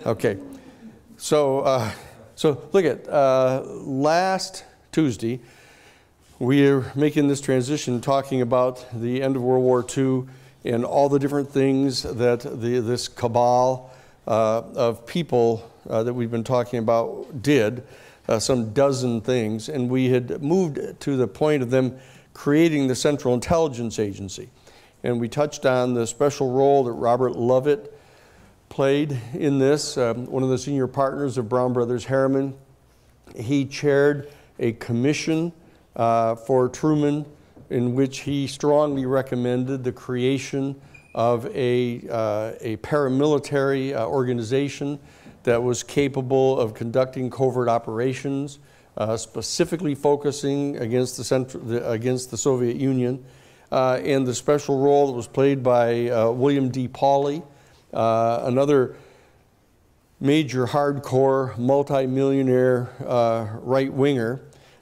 Okay. So, look at last Tuesday, we are making this transition talking about the end of World War II and all the different things that this cabal of people that we've been talking about did, some dozen things, and we had moved to the point of them creating the Central Intelligence Agency. And we touched on the special role that Robert Lovett played in this, one of the senior partners of Brown Brothers Harriman. He chaired a commission for Truman in which he strongly recommended the creation of a paramilitary organization that was capable of conducting covert operations, specifically focusing against the Soviet Union, and the special role that was played by William D. Pauley, another major hardcore multi-millionaire right-winger,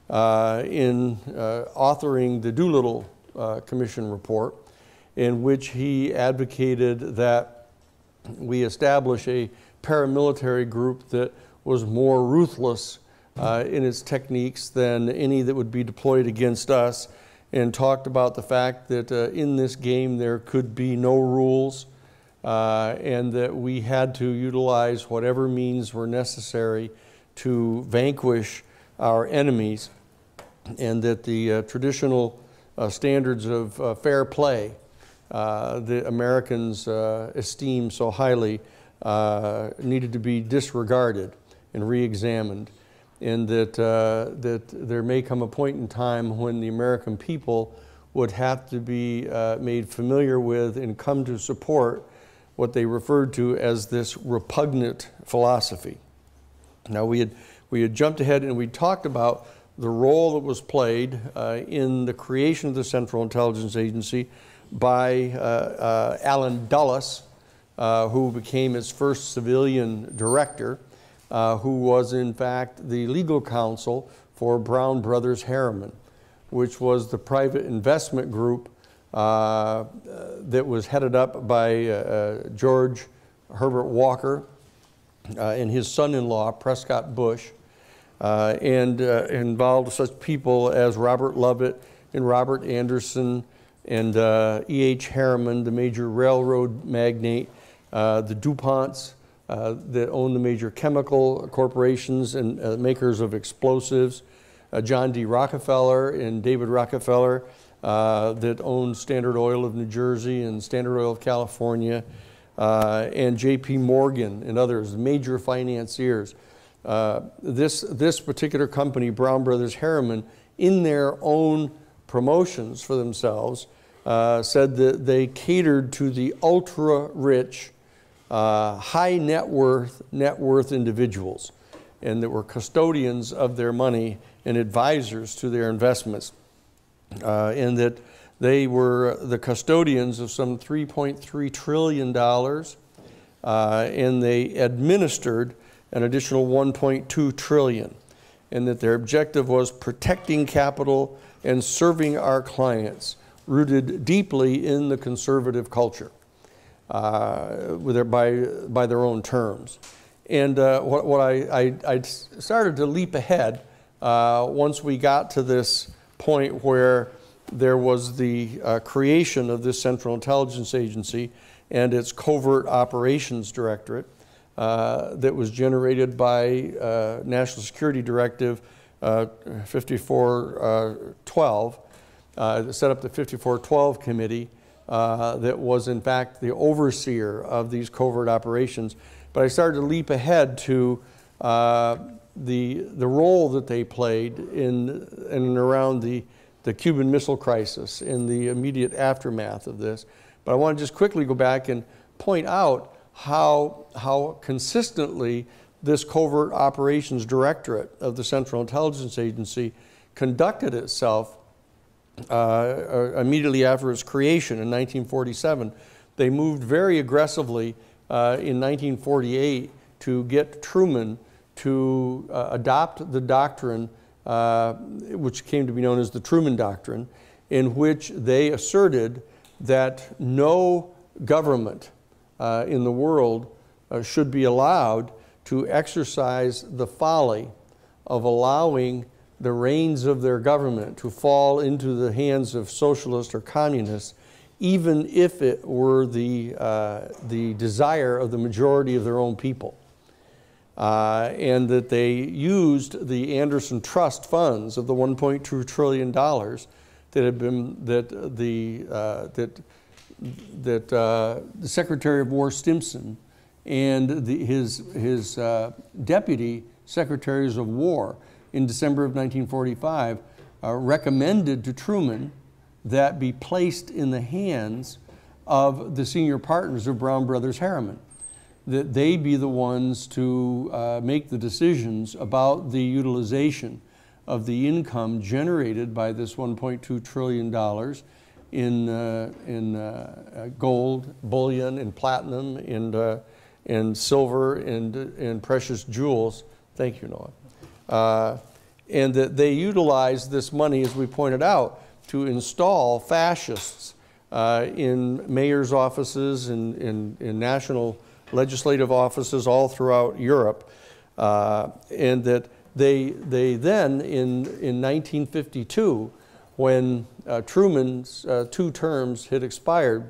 in authoring the Doolittle Commission report, in which he advocated that we establish a paramilitary group that was more ruthless in its techniques than any that would be deployed against us, and talked about the fact that in this game there could be no rules, and that we had to utilize whatever means were necessary to vanquish our enemies, and that the traditional standards of fair play the Americans esteem so highly needed to be disregarded and re-examined, and that, that there may come a point in time when the American people would have to be made familiar with and come to support what they referred to as this repugnant philosophy. Now we had jumped ahead and we talked about the role that was played in the creation of the Central Intelligence Agency by Allen Dulles, who became its first civilian director, who was in fact the legal counsel for Brown Brothers Harriman, which was the private investment group that was headed up by George Herbert Walker and his son-in-law, Prescott Bush, and involved such people as Robert Lovett and Robert Anderson and E.H. Harriman, the major railroad magnate, the DuPonts that owned the major chemical corporations and makers of explosives, John D. Rockefeller and David Rockefeller that owned Standard Oil of New Jersey and Standard Oil of California, and J.P. Morgan and others, major financiers. This particular company, Brown Brothers Harriman, in their own promotions for themselves, said that they catered to the ultra-rich, high net worth individuals, and that were custodians of their money and advisors to their investments, and that they were the custodians of some $3.3 trillion, and they administered an additional $1.2 trillion, and that their objective was protecting capital and serving our clients, rooted deeply in the conservative culture, by their own terms. And what I started to leap ahead once we got to this point where there was the creation of this Central Intelligence Agency and its Covert Operations Directorate that was generated by National Security Directive 5412, set up the 5412 committee that was in fact the overseer of these covert operations. But I started to leap ahead to the role that they played in and around the Cuban Missile Crisis in the immediate aftermath of this. But I want to just quickly go back and point out how consistently this Covert Operations Directorate of the Central Intelligence Agency conducted itself immediately after its creation in 1947. They moved very aggressively in 1948 to get Truman to adopt the doctrine, which came to be known as the Truman Doctrine, in which they asserted that no government in the world should be allowed to exercise the folly of allowing the reins of their government to fall into the hands of socialists or communists, even if it were the desire of the majority of their own people. And that they used the Anderson Trust funds of the $1.2 trillion that had been, the Secretary of War Stimson and his deputy secretaries of war in December of 1945 recommended to Truman that be placed in the hands of the senior partners of Brown Brothers Harriman, that they be the ones to make the decisions about the utilization of the income generated by this $1.2 trillion in gold, bullion, and platinum, and silver, and precious jewels. Thank you, Noah. And that they utilized this money, as we pointed out, to install fascists in mayor's offices and in national legislative offices all throughout Europe. And that they then, in 1952, when Truman's 2 terms had expired,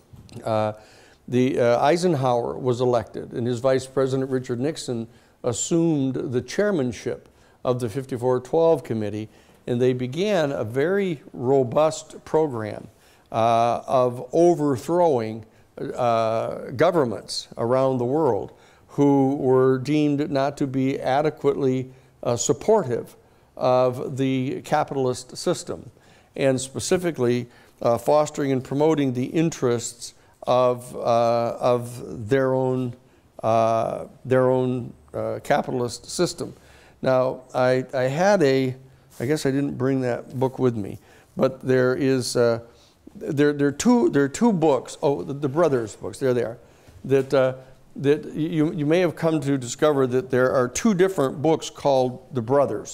Eisenhower was elected, and his Vice President Richard Nixon assumed the chairmanship of the 5412 Committee, and they began a very robust program of overthrowing governments around the world who were deemed not to be adequately supportive of the capitalist system, and specifically fostering and promoting the interests of their own capitalist system. Now, I had I guess I didn't bring that book with me, but there is there are two books. Oh, the brothers' books. There they are. That you may have come to discover that there are 2 different books called The Brothers.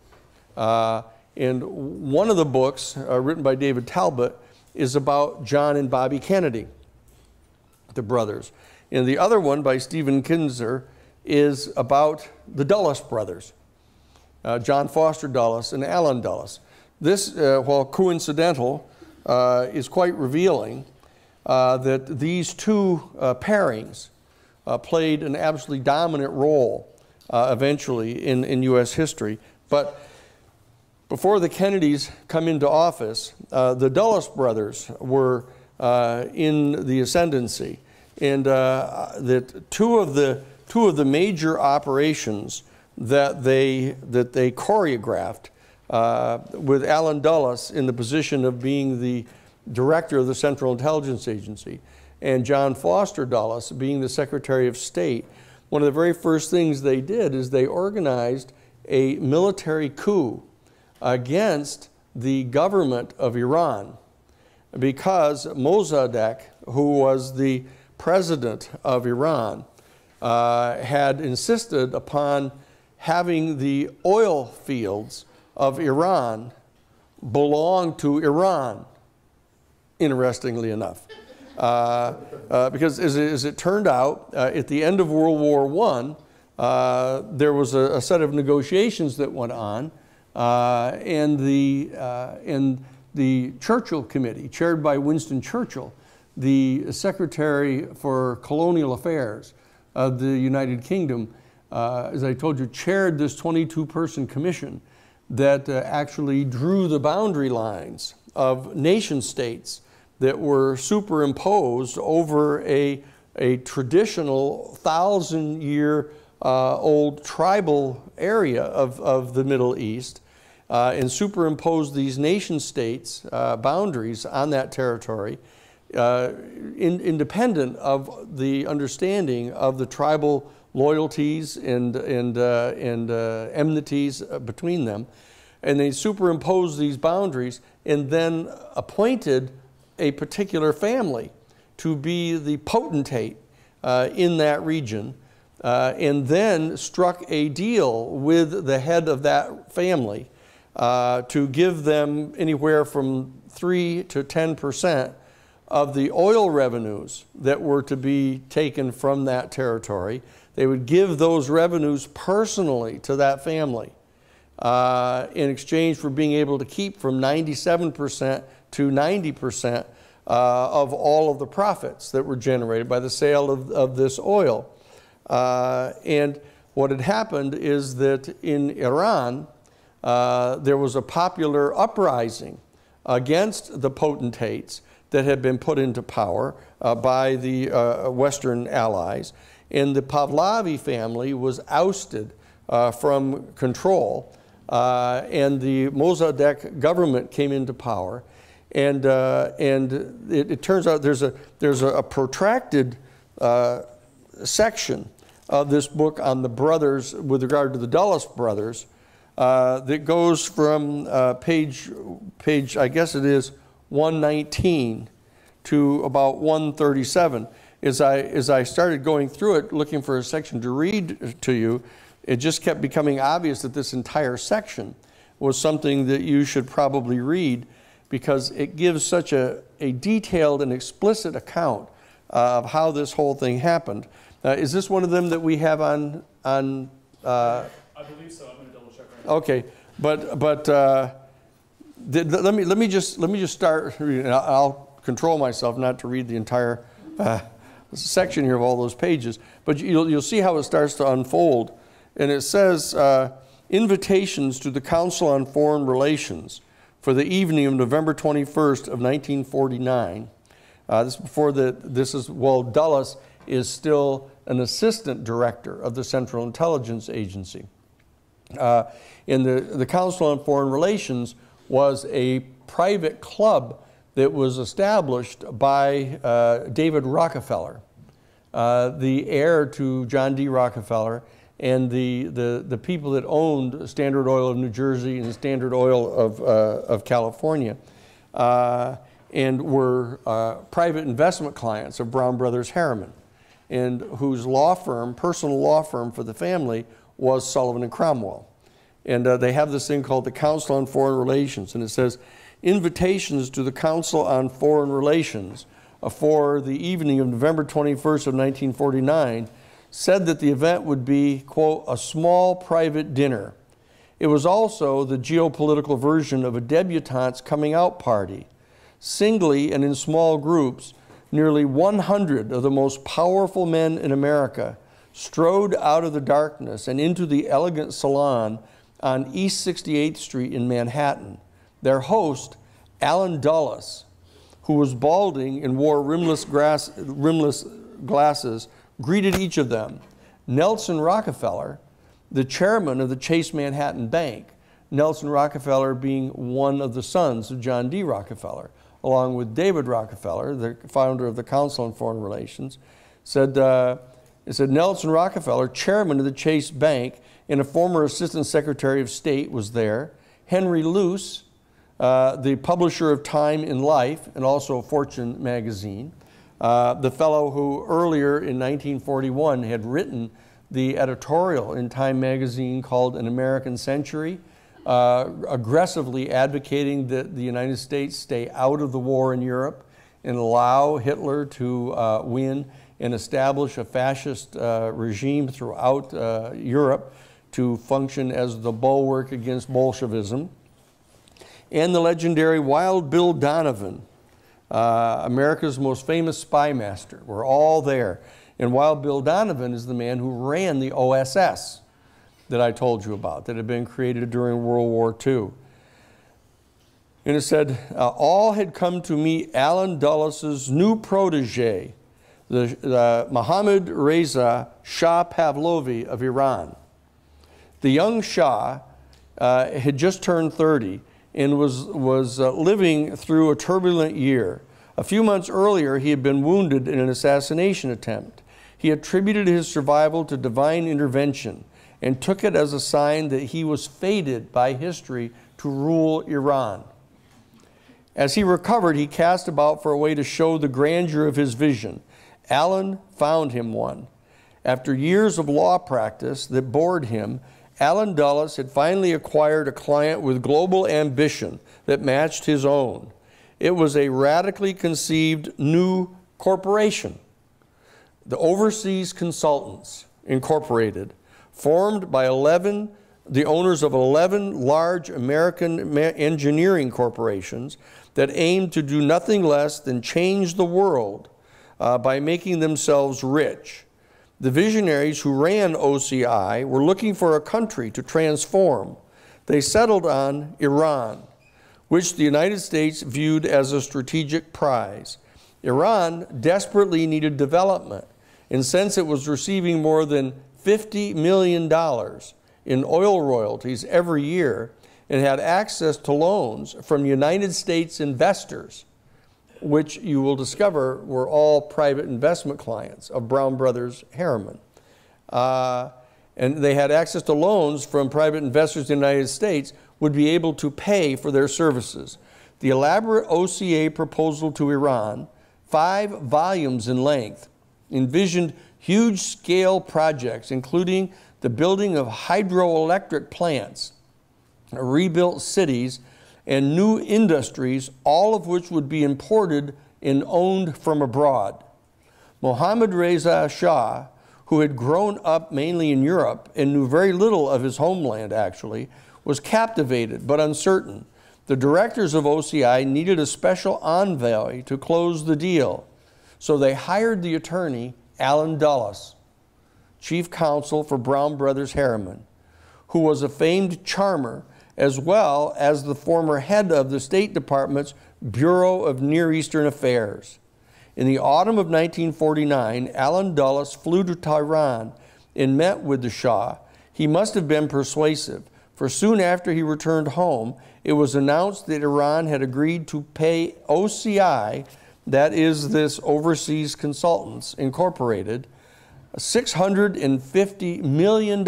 And one of the books, written by David Talbot, is about John and Bobby Kennedy, the brothers. And the other one, by Stephen Kinzer, is about the Dulles brothers, John Foster Dulles and Allen Dulles. This, while coincidental, is quite revealing that these 2 pairings played an absolutely dominant role eventually in U.S. history. But before the Kennedys come into office, the Dulles brothers were in the ascendancy, and that two of the major operations that they choreographed, with Allen Dulles in the position of being the director of the Central Intelligence Agency, and John Foster Dulles being the Secretary of State. One of the very first things they did is they organized a military coup against the government of Iran, because Mossadegh, who was the president of Iran, had insisted upon having the oil fields of Iran belong to Iran, interestingly enough. Because as it turned out, at the end of World War I, there was a set of negotiations that went on, and the Churchill Committee, chaired by Winston Churchill, the Secretary for Colonial Affairs of the United Kingdom, as I told you, chaired this 22-person commission that actually drew the boundary lines of nation states that were superimposed over a traditional 1,000-year old tribal area of the Middle East, and superimposed these nation states boundaries on that territory, independent of the understanding of the tribal loyalties and enmities between them. And they superimposed these boundaries and then appointed a particular family to be the potentate in that region, and then struck a deal with the head of that family to give them anywhere from 3 to 10% of the oil revenues that were to be taken from that territory. They would give those revenues personally to that family in exchange for being able to keep from 97% to 90% of all of the profits that were generated by the sale of this oil. And what had happened is that in Iran, there was a popular uprising against the potentates that had been put into power by the Western allies. And the Pahlavi family was ousted from control, and the Mossadegh government came into power. And it turns out there's a protracted section of this book on the brothers with regard to the Dulles brothers that goes from page, I guess it is 119 to about 137. As I started going through it, looking for a section to read to you, it just kept becoming obvious that this entire section was something that you should probably read, because it gives such a detailed and explicit account of how this whole thing happened. Is this one of them that we have on? I believe so. I'm going to double check right now. Okay, but let me just start reading. I'll control myself not to read the entire section here of all those pages, but you'll see how it starts to unfold. And it says, invitations to the Council on Foreign Relations for the evening of November 21st of 1949. This is before while Dulles is still an assistant director of the Central Intelligence Agency. And the Council on Foreign Relations was a private club that was established by David Rockefeller, the heir to John D. Rockefeller, and the people that owned Standard Oil of New Jersey and Standard Oil of California, and were private investment clients of Brown Brothers Harriman, and whose law firm, personal law firm for the family, was Sullivan and Cromwell. And they have this thing called the Council on Foreign Relations, and it says, invitations to the Council on Foreign Relations for the evening of November 21st of 1949 said that the event would be, quote, a small private dinner. It was also the geopolitical version of a debutante's coming out party. Singly and in small groups, nearly 100 of the most powerful men in America strode out of the darkness and into the elegant salon on East 68th Street in Manhattan. Their host, Allen Dulles, who was balding and wore rimless glasses, greeted each of them. Nelson Rockefeller, the chairman of the Chase Manhattan Bank, Nelson Rockefeller being one of the sons of John D. Rockefeller, along with David Rockefeller, the founder of the Council on Foreign Relations, it said Nelson Rockefeller, chairman of the Chase Bank, and a former assistant secretary of state was there. Henry Luce, the publisher of Time and Life, and also Fortune magazine, the fellow who earlier in 1941 had written the editorial in Time magazine called An American Century, aggressively advocating that the United States stay out of the war in Europe and allow Hitler to win and establish a fascist regime throughout Europe to function as the bulwark against Bolshevism. And the legendary Wild Bill Donovan, America's most famous spy master. We're all there. And Wild Bill Donovan is the man who ran the OSS that I told you about, that had been created during World War II. And it said, all had come to meet Allen Dulles's new protege, the Mohammad Reza Shah Pahlavi of Iran. The young Shah had just turned 30 and was living through a turbulent year. A few months earlier, he had been wounded in an assassination attempt. He attributed his survival to divine intervention and took it as a sign that he was fated by history to rule Iran. As he recovered, he cast about for a way to show the grandeur of his vision. Allen found him one. After years of law practice that bored him, Allen Dulles had finally acquired a client with global ambition that matched his own. It was a radically conceived new corporation, the Overseas Consultants Incorporated, formed by the owners of 11 large American engineering corporations that aimed to do nothing less than change the world by making themselves rich. The visionaries who ran OCI were looking for a country to transform. They settled on Iran, which the United States viewed as a strategic prize. Iran desperately needed development, and since it was receiving more than $50 million in oil royalties every year and had access to loans from United States investors, which you will discover were all private investment clients of Brown Brothers Harriman. And they had access to loans from private investors in the United States, would be able to pay for their services. The elaborate OCA proposal to Iran, 5 volumes in length, envisioned huge-scale projects, including the building of hydroelectric plants, rebuilt cities, and new industries, all of which would be imported and owned from abroad. Mohammad Reza Shah, who had grown up mainly in Europe and knew very little of his homeland actually, was captivated but uncertain. The directors of OCI needed a special envoy to close the deal, so they hired the attorney Allen Dulles, chief counsel for Brown Brothers Harriman, who was a famed charmer as well as the former head of the State Department's Bureau of Near Eastern Affairs. In the autumn of 1949, Allen Dulles flew to Tehran and met with the Shah. He must have been persuasive, for soon after he returned home, it was announced that Iran had agreed to pay OCI, that is this Overseas Consultants Incorporated, $650 million,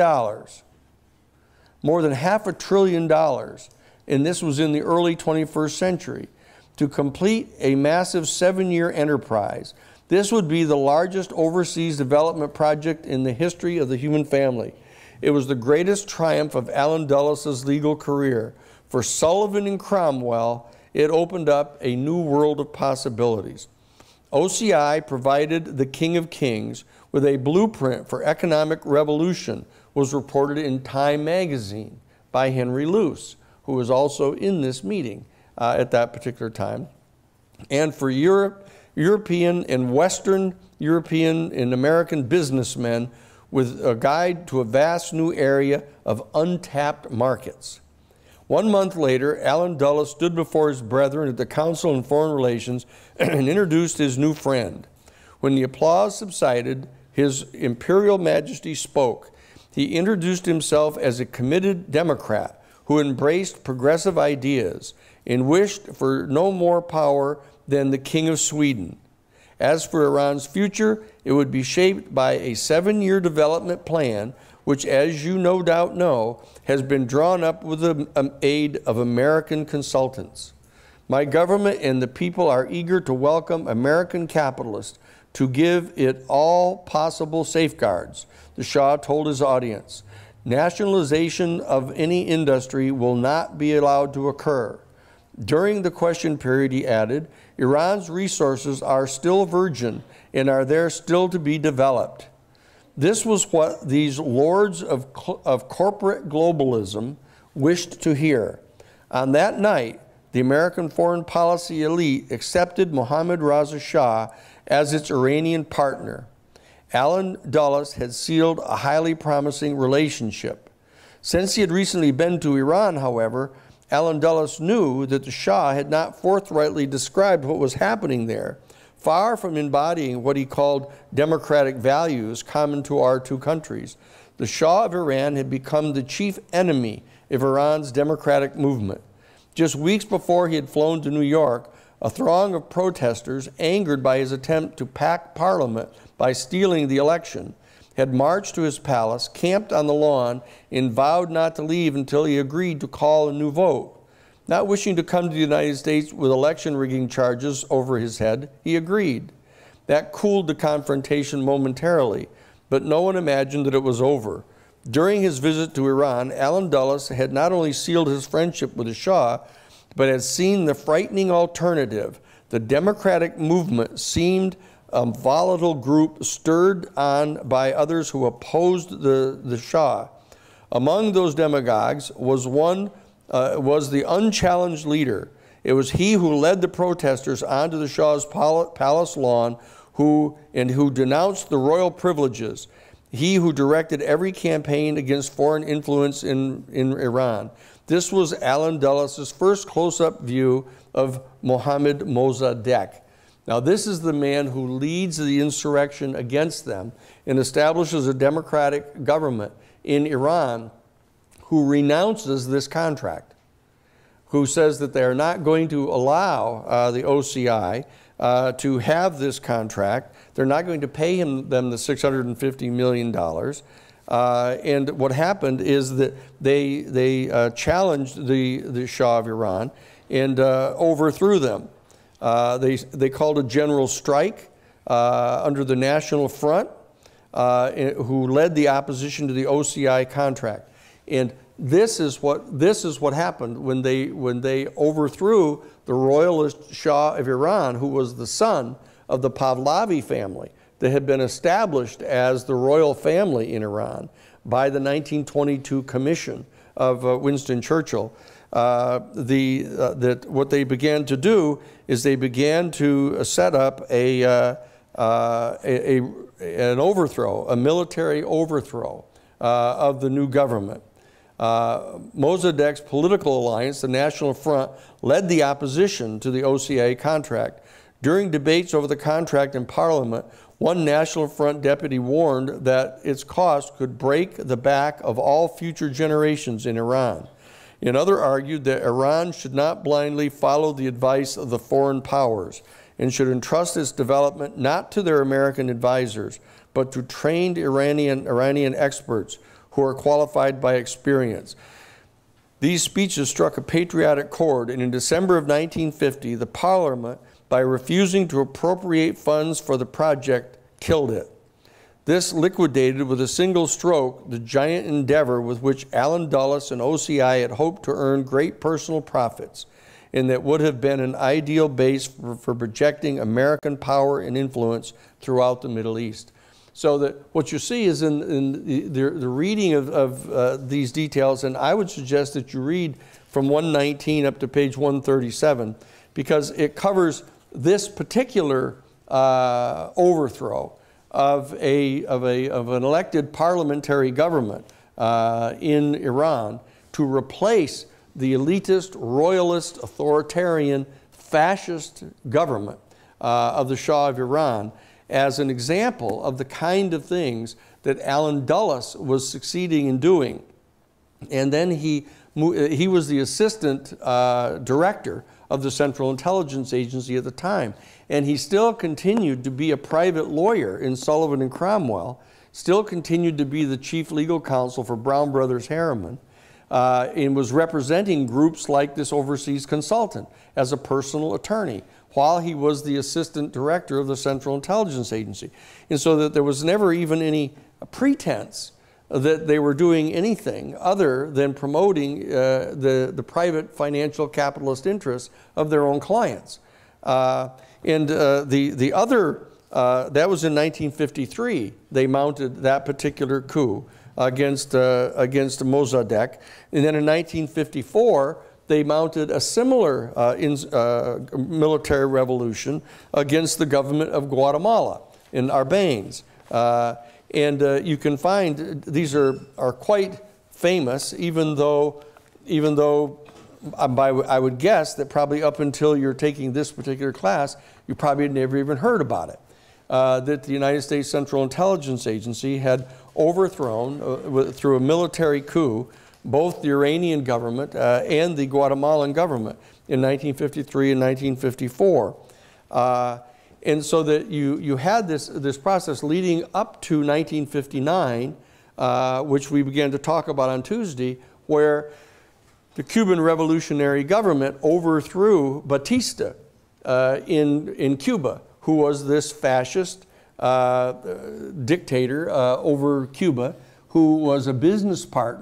more than $500 billion, and this was in the early 21st century, to complete a massive 7-year enterprise. This would be the largest overseas development project in the history of the human family. It was the greatest triumph of Allen Dulles' legal career. For Sullivan and Cromwell, it opened up a new world of possibilities. OCI provided the King of Kings with a blueprint for economic revolution, was reported in Time magazine by Henry Luce, who was also in this meeting at that particular time. And for European and Western European and American businessmen, with a guide to a vast new area of untapped markets. 1 month later, Allen Dulles stood before his brethren at the Council on Foreign Relations and introduced his new friend. When the applause subsided, His Imperial Majesty spoke. He introduced himself as a committed Democrat who embraced progressive ideas and wished for no more power than the King of Sweden. As for Iran's future, it would be shaped by a 7-year development plan, which, as you no doubt know, has been drawn up with the aid of American consultants. My government and the people are eager to welcome American capitalists to give it all possible safeguards, the Shah told his audience. Nationalization of any industry will not be allowed to occur. During the question period, he added, Iran's resources are still virgin and are there still to be developed. This was what these lords of corporate globalism wished to hear. On that night, the American foreign policy elite accepted Mohammad Reza Shah as its Iranian partner. Allen Dulles had sealed a highly promising relationship. Since he had recently been to Iran, however, Allen Dulles knew that the Shah had not forthrightly described what was happening there. Far from embodying what he called democratic values common to our two countries, the Shah of Iran had become the chief enemy of Iran's democratic movement. Just weeks before he had flown to New York, a throng of protesters, angered by his attempt to pack Parliament by stealing the election, had marched to his palace, camped on the lawn, and vowed not to leave until he agreed to call a new vote. Not wishing to come to the United States with election rigging charges over his head, he agreed. That cooled the confrontation momentarily, but no one imagined that it was over. During his visit to Iran, Allen Dulles had not only sealed his friendship with the Shah, but had seen the frightening alternative. The democratic movement seemed a volatile group stirred on by others who opposed the Shah. Among those demagogues was the unchallenged leader. It was he who led the protesters onto the Shah's palace lawn, who denounced the royal privileges. He who directed every campaign against foreign influence in Iran. This was Allen Dulles' first close-up view of Mohammad Mossadegh. Now, this is the man who leads the insurrection against them and establishes a democratic government in Iran, who renounces this contract, who says that they are not going to allow the OCI to have this contract. They're not going to pay them the $650 million. And what happened is that they challenged the Shah of Iran and overthrew them. They called a general strike under the National Front, who led the opposition to the OCI contract. And this is what happened when they overthrew the royalist Shah of Iran, who was the son of the Pahlavi family that had been established as the royal family in Iran by the 1922 commission of Winston Churchill. What they began to do is they began to set up an overthrow, a military overthrow of the new government. Mossadegh's political alliance, the National Front, led the opposition to the OCA contract. During debates over the contract in Parliament, one National Front deputy warned that its cost could break the back of all future generations in Iran. Another argued that Iran should not blindly follow the advice of the foreign powers and should entrust its development not to their American advisors, but to trained Iranian experts who are qualified by experience. These speeches struck a patriotic chord, and in December of 1950, the Parliament, by refusing to appropriate funds for the project, killed it. This liquidated with a single stroke the giant endeavor with which Allen Dulles and OCI had hoped to earn great personal profits, and that would have been an ideal base for projecting American power and influence throughout the Middle East. So that what you see is in the reading of these details, and I would suggest that you read from 119 up to page 137, because it covers this particular overthrow of an elected parliamentary government in Iran to replace the elitist, royalist, authoritarian, fascist government of the Shah of Iran, as an example of the kind of things that Allen Dulles was succeeding in doing. And then he was the assistant director of the Central Intelligence Agency at the time. And he still continued to be a private lawyer in Sullivan and Cromwell, still continued to be the chief legal counsel for Brown Brothers Harriman, and was representing groups like this overseas consultant as a personal attorney, while he was the assistant director of the Central Intelligence Agency. And so that there was never even any pretense that they were doing anything other than promoting the private financial capitalist interests of their own clients. The other, that was in 1953, they mounted that particular coup against Mossadegh. And then in 1954, they mounted a similar military revolution against the government of Guatemala in Arbenz. You can find these are quite famous, even though I would guess that probably up until you're taking this particular class, you probably never even heard about it. That the United States Central Intelligence Agency had overthrown, through a military coup, both the Iranian government and the Guatemalan government in 1953 and 1954. And so that you had this process leading up to 1959, which we began to talk about on Tuesday, where the Cuban revolutionary government overthrew Batista in Cuba, who was this fascist dictator over Cuba, who was a business partner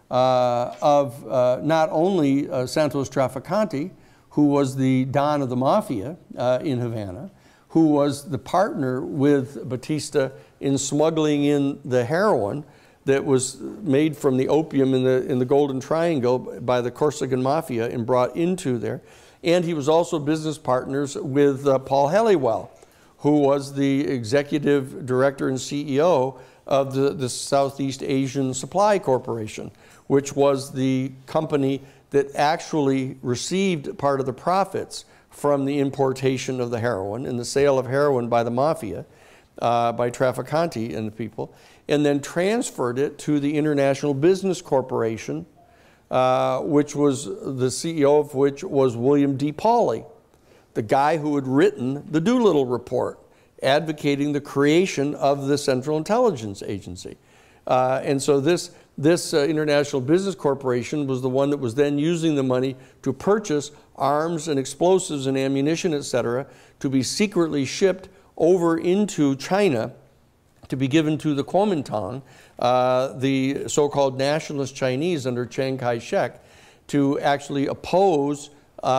of not only Santos Trafficante, who was the Don of the Mafia in Havana, who was the partner with Batista in smuggling in the heroin that was made from the opium in the Golden Triangle by the Corsican Mafia and brought into there. And he was also business partners with Paul Helliwell, who was the executive director and CEO of the Southeast Asian Supply Corporation, which was the company that actually received part of the profits from the importation of the heroin and the sale of heroin by the mafia, by Trafficante and the people, and then transferred it to the International Business Corporation, which was the CEO of which was William D. Pauley, the guy who had written the Doolittle Report, advocating the creation of the Central Intelligence Agency. And so this International Business Corporation was the one that was then using the money to purchase arms and explosives and ammunition, etc., to be secretly shipped over into China to be given to the Kuomintang, the so-called nationalist Chinese under Chiang Kai-shek, to actually oppose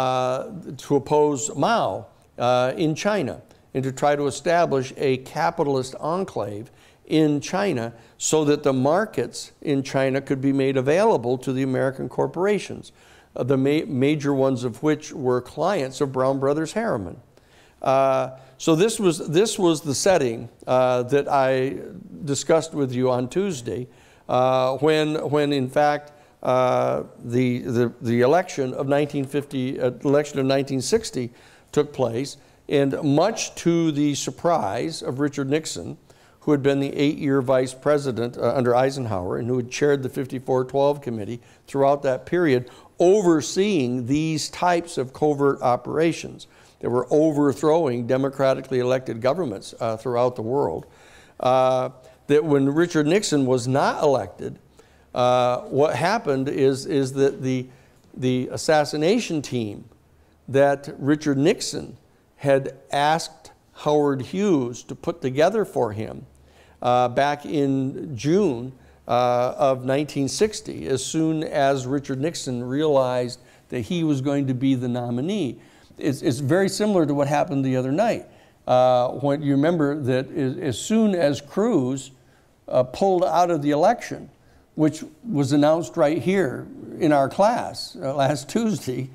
Mao in China and to try to establish a capitalist enclave in China so that the markets in China could be made available to the American corporations, the major ones of which were clients of Brown Brothers Harriman. So this was the setting that I discussed with you on Tuesday, when in fact the election of 1960 took place, and much to the surprise of Richard Nixon, who had been the 8-year vice president under Eisenhower and who had chaired the 54-12 committee throughout that period, overseeing these types of covert operations that were overthrowing democratically elected governments throughout the world, that when Richard Nixon was not elected, what happened is that the assassination team that Richard Nixon had asked Howard Hughes to put together for him back in June of 1960, as soon as Richard Nixon realized that he was going to be the nominee. It's very similar to what happened the other night. When you remember that as soon as Cruz pulled out of the election, which was announced right here in our class last Tuesday,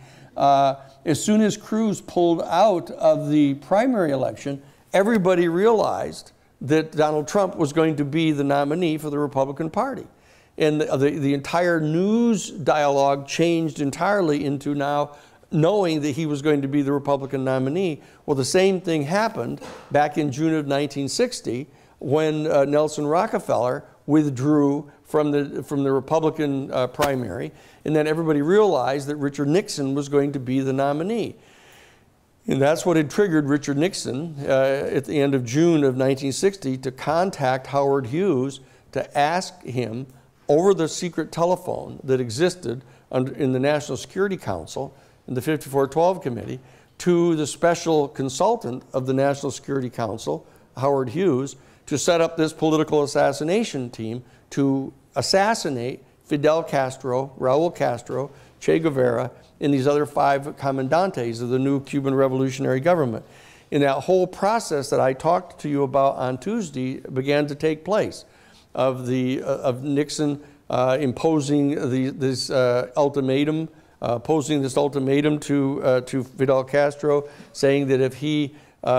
as soon as Cruz pulled out of the primary election, everybody realized that Donald Trump was going to be the nominee for the Republican Party. And the entire news dialogue changed entirely into now knowing that he was going to be the Republican nominee. Well, the same thing happened back in June of 1960 when Nelson Rockefeller withdrew from the Republican primary, and then everybody realized that Richard Nixon was going to be the nominee. And that's what had triggered Richard Nixon at the end of June of 1960 to contact Howard Hughes to ask him over the secret telephone that existed in the National Security Council in the 54-12 committee to the special consultant of the National Security Council, Howard Hughes, to set up this political assassination team to assassinate Fidel Castro, Raul Castro, Che Guevara, and these other 5 comandantes of the new Cuban revolutionary government. And that whole process that I talked to you about on Tuesday began to take place of Nixon imposing this ultimatum, posing this ultimatum to Fidel Castro, saying that if he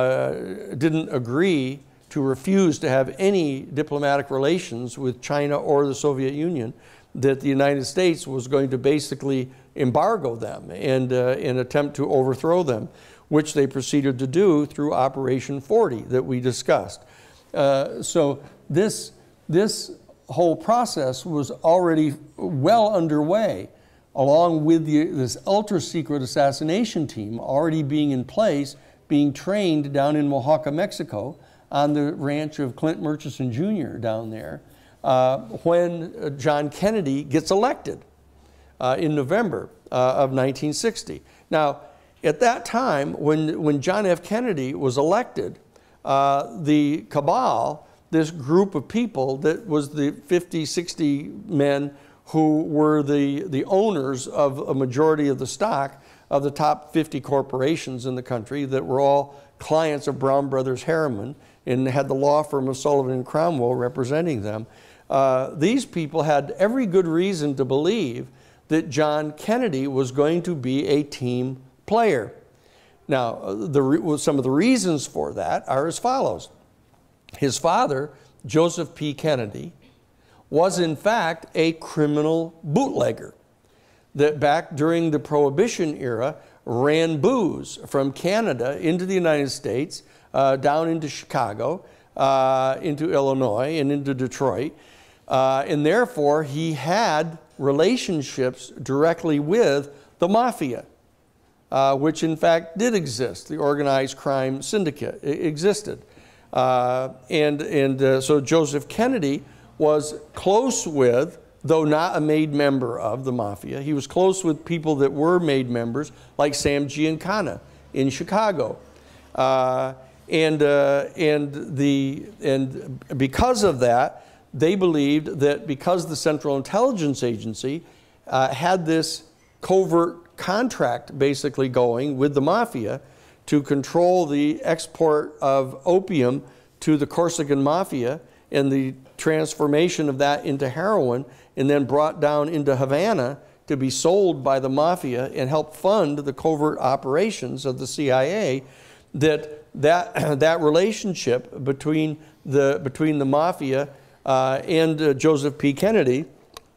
didn't agree to refuse to have any diplomatic relations with China or the Soviet Union, that the United States was going to basically embargo them and attempt to overthrow them, which they proceeded to do through Operation 40 that we discussed. So this whole process was already well underway, along with this ultra-secret assassination team already being in place, being trained down in Oaxaca, Mexico, on the ranch of Clint Murchison Jr. down there, when John Kennedy gets elected in November of 1960. Now, at that time, when John F. Kennedy was elected, the cabal, this group of people that was the 50, 60 men who were the owners of a majority of the stock of the top 50 corporations in the country that were all clients of Brown Brothers Harriman and had the law firm of Sullivan and Cromwell representing them. These people had every good reason to believe that John Kennedy was going to be a team player. Now, some of the reasons for that are as follows. His father, Joseph P. Kennedy, was in fact a criminal bootlegger that back during the Prohibition era ran booze from Canada into the United States, down into Chicago, into Illinois, and into Detroit. And therefore, he had relationships directly with the mafia, which in fact did exist. The organized crime syndicate existed. So Joseph Kennedy was close with, though not a made member of the mafia, he was close with people that were made members, like Sam Giancana in Chicago. And because of that, they believed that because the Central Intelligence Agency had this covert contract basically going with the mafia to control the export of opium to the Corsican mafia and the transformation of that into heroin and then brought down into Havana to be sold by the mafia and help fund the covert operations of the CIA, that relationship between the mafia and Joseph P. Kennedy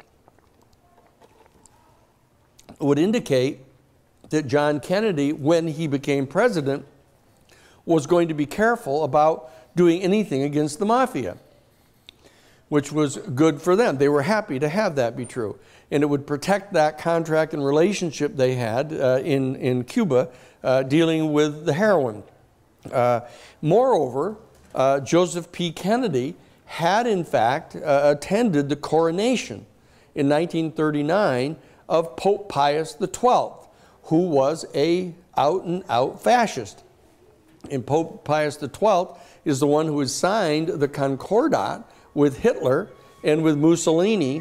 would indicate that John Kennedy, when he became president, was going to be careful about doing anything against the mafia, which was good for them. They were happy to have that be true. And it would protect that contract and relationship they had in Cuba dealing with the heroin. Moreover, Joseph P. Kennedy had in fact attended the coronation in 1939 of Pope Pius XII, who was a out-and-out fascist. And Pope Pius XII is the one who had signed the Concordat with Hitler and with Mussolini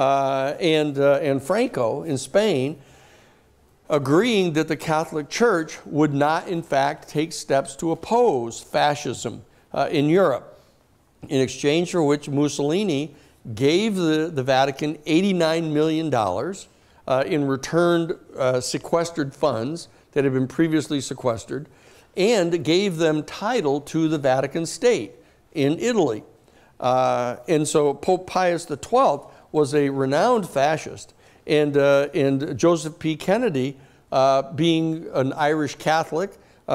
and Franco in Spain, agreeing that the Catholic Church would not in fact take steps to oppose fascism in Europe, in exchange for which Mussolini gave the Vatican $89 million in returned sequestered funds that had been previously sequestered, and gave them title to the Vatican State in Italy. And so Pope Pius XII was a renowned fascist, and Joseph P. Kennedy, being an Irish Catholic,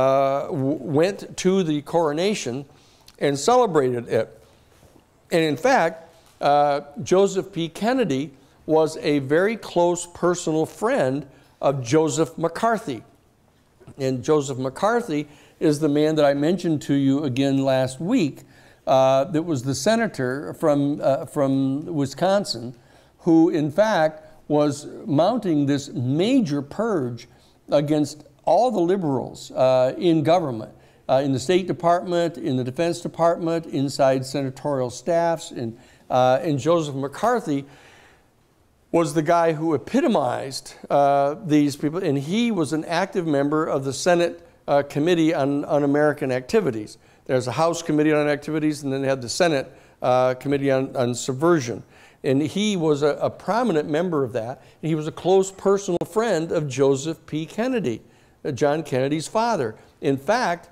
went to the coronation and celebrated it. And in fact, Joseph P. Kennedy was a very close personal friend of Joseph McCarthy. And Joseph McCarthy is the man that I mentioned to you again last week, that was the senator from Wisconsin, who in fact was mounting this major purge against all the liberals in government, in the State Department, in the Defense Department, inside senatorial staffs. And Joseph McCarthy was the guy who epitomized these people, and he was an active member of the Senate Committee on American Activities. There's a House Committee on Activities, and then they had the Senate Committee on Subversion. And he was a prominent member of that. And he was a close personal friend of Joseph P. Kennedy, John Kennedy's father. In fact,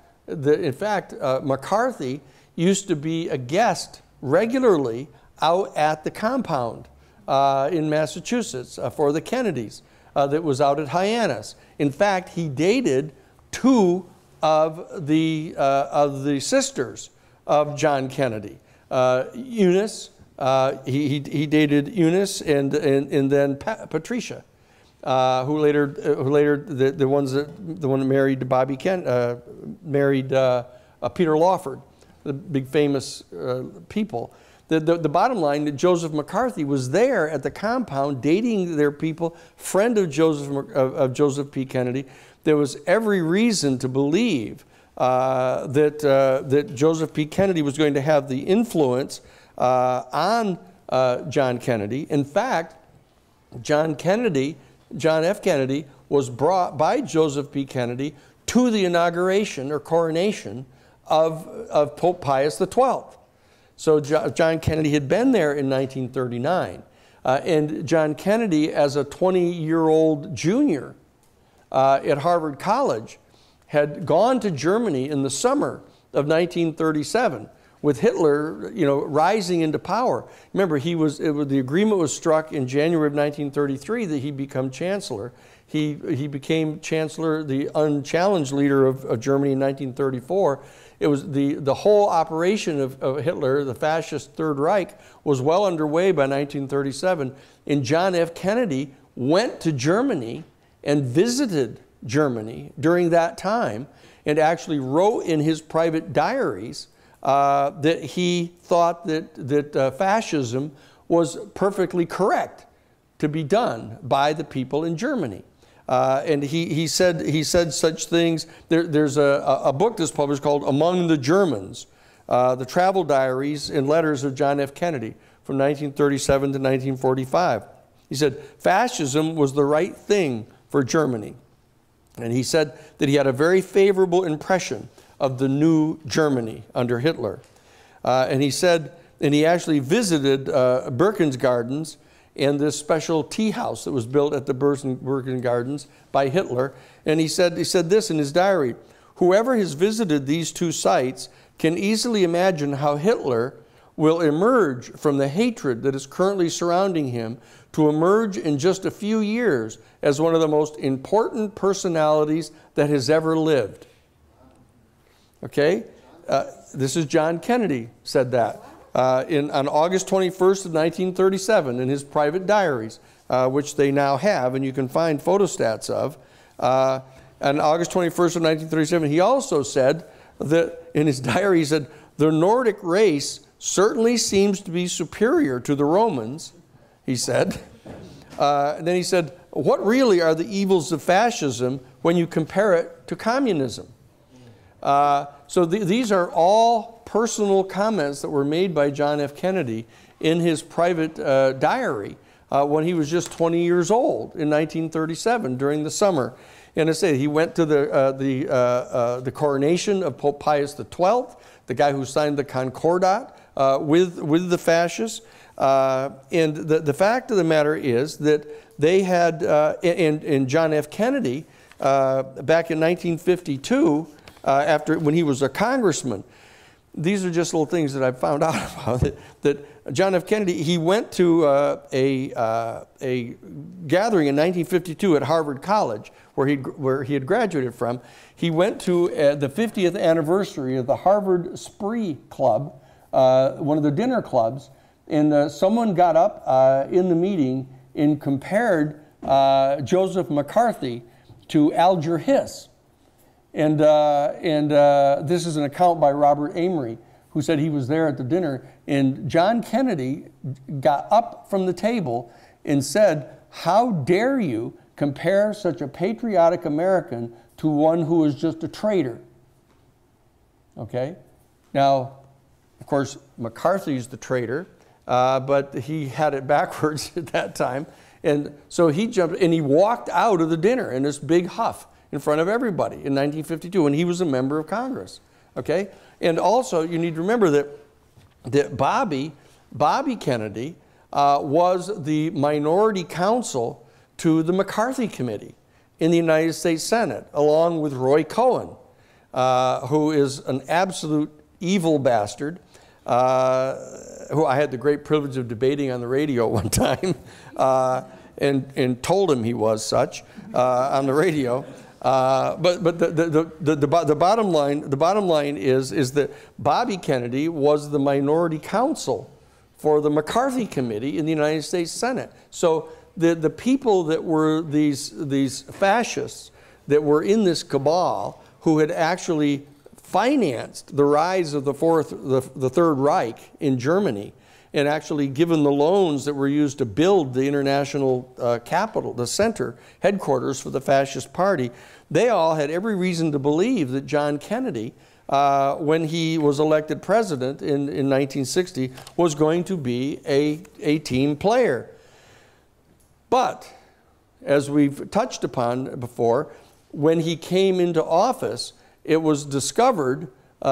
McCarthy used to be a guest regularly out at the compound in Massachusetts for the Kennedys that was out at Hyannis. In fact, he dated two of the sisters of John Kennedy, Eunice. He dated Eunice and then Patricia, who later the one that married Bobby married Peter Lawford, the big famous people. The bottom line, that Joseph McCarthy was there at the compound dating their people, friend of Joseph P. Kennedy. There was every reason to believe that Joseph P. Kennedy was going to have the influence on John Kennedy. In fact, John F. Kennedy was brought by Joseph P. Kennedy to the inauguration or coronation of Pope Pius XII. So John Kennedy had been there in 1939. And John Kennedy, as a 20-year-old junior at Harvard College, had gone to Germany in the summer of 1937 with Hitler, rising into power. Remember, the agreement was struck in January of 1933 that he become chancellor. He became chancellor, the unchallenged leader of Germany in 1934. It was the whole operation of Hitler, the fascist Third Reich, was well underway by 1937. And John F. Kennedy went to Germany and visited Germany during that time and actually wrote in his private diaries that he thought that fascism was perfectly correct to be done by the people in Germany. And he said such things. There's a book that's published called Among the Germans, the travel diaries and letters of John F. Kennedy from 1937 to 1945. He said, fascism was the right thing for Germany. And he said that he had a very favorable impression of the new Germany under Hitler. And he said, and he actually visited Birken's Gardens and this special tea house that was built at the Birken Gardens by Hitler. And he said this in his diary: whoever has visited these two sites can easily imagine how Hitler will emerge from the hatred that is currently surrounding him to emerge in just a few years as one of the most important personalities that has ever lived. Okay? This is John Kennedy said that on August 21st of 1937 in his private diaries, which they now have, and you can find photostats of. On August 21st of 1937, he also said that in his diary, he said, the Nordic race certainly seems to be superior to the Romans, he said. And then he said, what really are the evils of fascism when you compare it to communism? So these are all personal comments that were made by John F. Kennedy in his private diary when he was just 20 years old in 1937 during the summer. And I say he went to the coronation of Pope Pius XII, the guy who signed the Concordat with the fascists. And the fact of the matter is that they had, and John F. Kennedy, back in 1952, when he was a congressman, these are just little things that I found out about, that John F. Kennedy, he went to a gathering in 1952 at Harvard College, where he had graduated from. He went to the 50th anniversary of the Harvard Spree Club, one of the dinner clubs, and someone got up in the meeting and compared Joseph McCarthy to Alger Hiss. And this is an account by Robert Amory, who said he was there at the dinner. And John Kennedy got up from the table and said, how dare you compare such a patriotic American to one who is just a traitor? Okay? Now, of course, McCarthy's the traitor, but he had it backwards at that time. And so he jumped and he walked out of the dinner in this big huff in front of everybody in 1952, and he was a member of Congress. Okay? And also, you need to remember that Bobby Kennedy was the minority counsel to the McCarthy Committee in the United States Senate, along with Roy Cohen, who is an absolute evil bastard, who I had the great privilege of debating on the radio one time, and told him he was such on the radio. But the bottom line is that Bobby Kennedy was the minority counsel for the McCarthy Committee in the United States Senate. So the people that were these fascists that were in this cabal, who had actually financed the rise of the Third Reich in Germany, and actually given the loans that were used to build the international capital, the center, headquarters for the fascist party, they all had every reason to believe that John Kennedy, when he was elected president in 1960, was going to be a team player. But, as we've touched upon before, when he came into office, it was discovered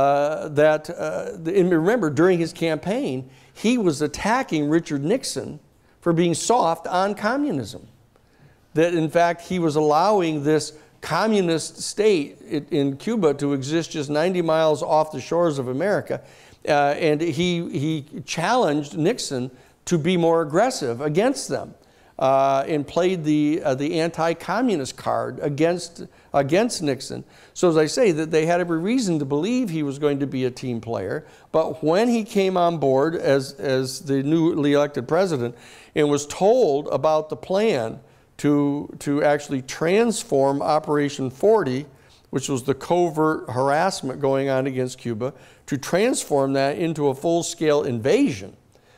and remember, during his campaign, he was attacking Richard Nixon for being soft on communism. That, in fact, he was allowing this communist state in Cuba to exist just 90 miles off the shores of America. And he challenged Nixon to be more aggressive against them and played the anti-communist card against Nixon. So as I say, that they had every reason to believe he was going to be a team player. But when he came on board as the newly elected president and was told about the plan to actually transform Operation 40, which was the covert harassment going on against Cuba, to transform that into a full-scale invasion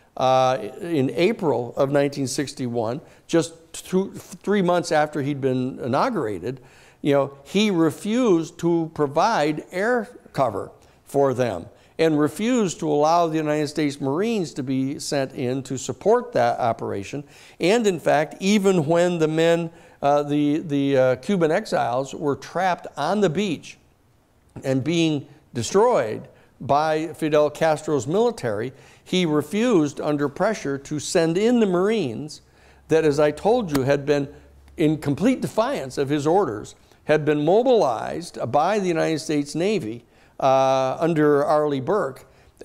in April of 1961, just 3 months after he'd been inaugurated, he refused to provide air cover for them and refused to allow the United States Marines to be sent in to support that operation. And in fact, even when the men, the Cuban exiles, were trapped on the beach and being destroyed by Fidel Castro's military, he refused, under pressure, to send in the Marines that, as I told you, had been in complete defiance of his orders, had been mobilized by the United States Navy under Arleigh Burke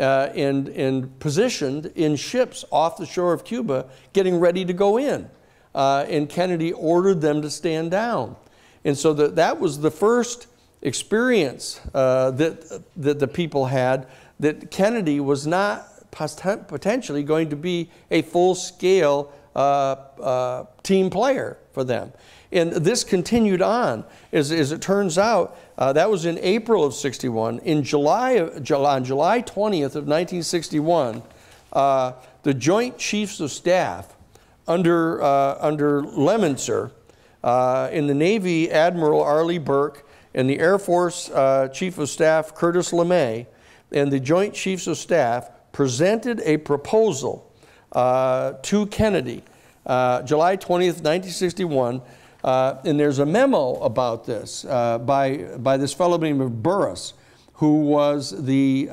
and positioned in ships off the shore of Cuba, getting ready to go in. And Kennedy ordered them to stand down. And so that was the first experience that the people had, that Kennedy was not potentially going to be a full-scale team player for them. And this continued on. As it turns out, that was in April of '61. On July 20th of 1961, the Joint Chiefs of Staff under Lemonster, in the Navy Admiral Arleigh Burke, and the Air Force Chief of Staff Curtis LeMay, and the Joint Chiefs of Staff presented a proposal to Kennedy, July 20th, 1961, and there's a memo about this by this fellow named Burris, who was the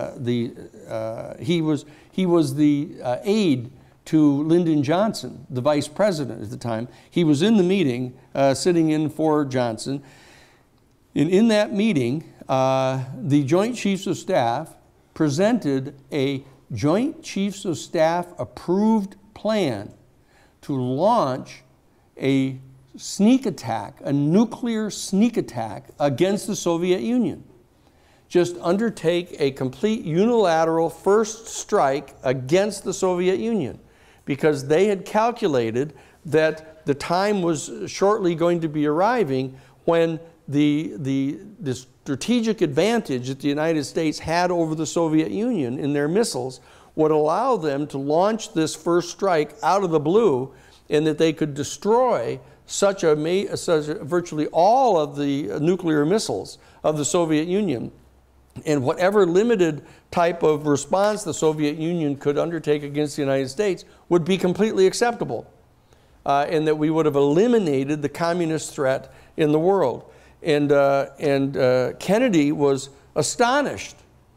aide to Lyndon Johnson, the vice president at the time. He was in the meeting, sitting in for Johnson. And in that meeting, the Joint Chiefs of Staff presented a Joint Chiefs of Staff approved plan to launch a sneak attack, a nuclear sneak attack against the Soviet Union. Just undertake a complete unilateral first strike against the Soviet Union, because they had calculated that the time was shortly going to be arriving when the strategic advantage that the United States had over the Soviet Union in their missiles would allow them to launch this first strike out of the blue, and that they could destroy such virtually all of the nuclear missiles of the Soviet Union. And whatever limited type of response the Soviet Union could undertake against the United States would be completely acceptable, and that we would have eliminated the communist threat in the world. And Kennedy was astonished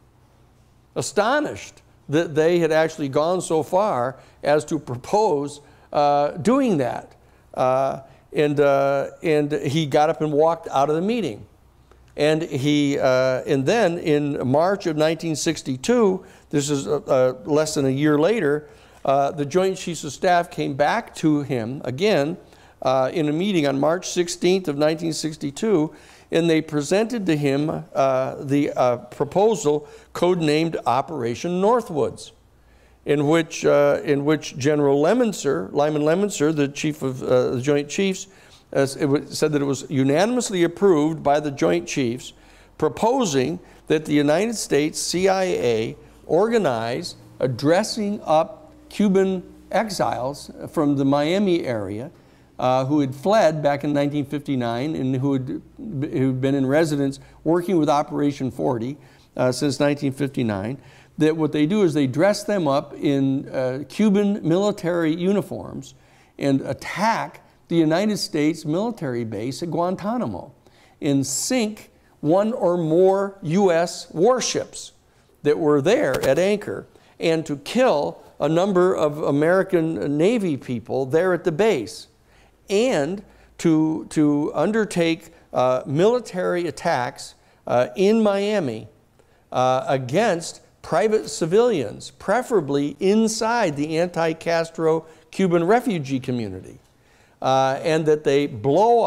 that they had actually gone so far as to propose doing that. And he got up and walked out of the meeting. And then in March of 1962, this is less than a year later, the Joint Chiefs of Staff came back to him again in a meeting on March 16th of 1962, and they presented to him the proposal codenamed Operation Northwoods, in which General Lyman Lemonster, the chief of the Joint Chiefs, said that it was unanimously approved by the Joint Chiefs, proposing that the United States CIA organize a dressing up Cuban exiles from the Miami area who had fled back in 1959 and who'd been in residence working with Operation 40 since 1959. That what they do is they dress them up in Cuban military uniforms, and attack the United States military base at Guantanamo and sink one or more U.S. warships that were there at anchor, and to kill a number of American Navy people there at the base, and to undertake military attacks in Miami against private civilians, preferably inside the anti-Castro Cuban refugee community, and that they blow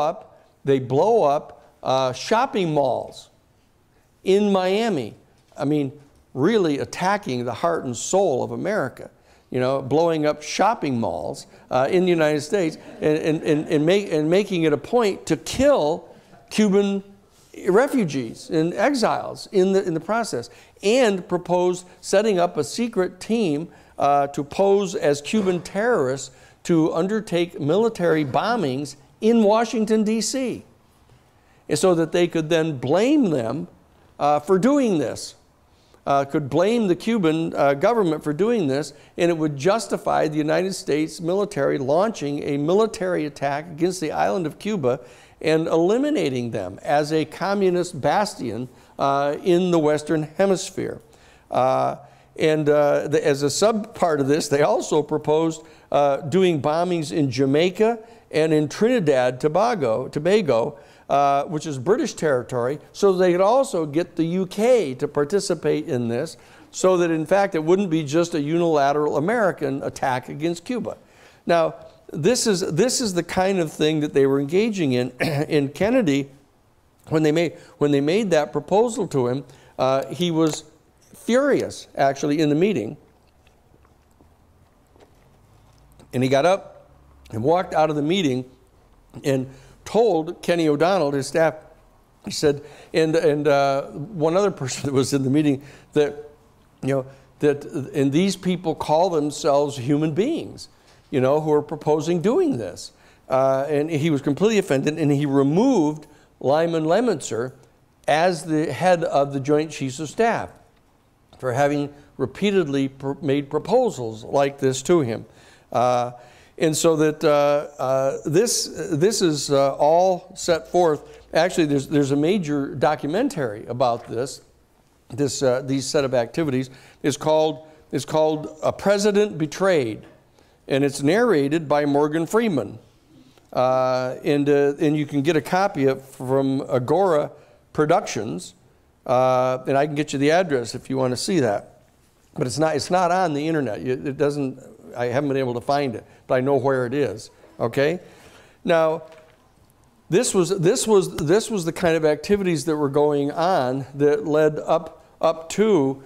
up shopping malls in Miami. I mean, really attacking the heart and soul of America. You know, blowing up shopping malls in the United States and making it a point to kill Cuban refugees and exiles in the process, and proposed setting up a secret team to pose as Cuban terrorists to undertake military bombings in Washington, D.C., and so that they could then blame them for doing this. Could blame the Cuban government for doing this, and it would justify the United States military launching a military attack against the island of Cuba and eliminating them as a communist bastion in the Western Hemisphere. As a sub-part of this, they also proposed doing bombings in Jamaica and in Trinidad, Tobago, which is British territory, so they could also get the UK to participate in this, so that in fact it wouldn't be just a unilateral American attack against Cuba. Now, this is the kind of thing that they were engaging in. And Kennedy, when they made that proposal to him, he was furious actually in the meeting, and he got up and walked out of the meeting and told Kenny O'Donnell, his staff, he said, and one other person that was in the meeting, that, you know, and these people call themselves human beings, you know, who are proposing doing this. And he was completely offended, and he removed Lyman Lemonster as the head of the Joint Chiefs of Staff for having repeatedly made proposals like this to him. And so that this is all set forth. Actually, there's a major documentary about these set of activities. It's called A President Betrayed, and it's narrated by Morgan Freeman. And you can get a copy of it from Agora Productions, and I can get you the address if you want to see that. But it's not on the internet. It doesn't. I haven't been able to find it, but I know where it is. Okay. Now, this was the kind of activities that were going on that led up to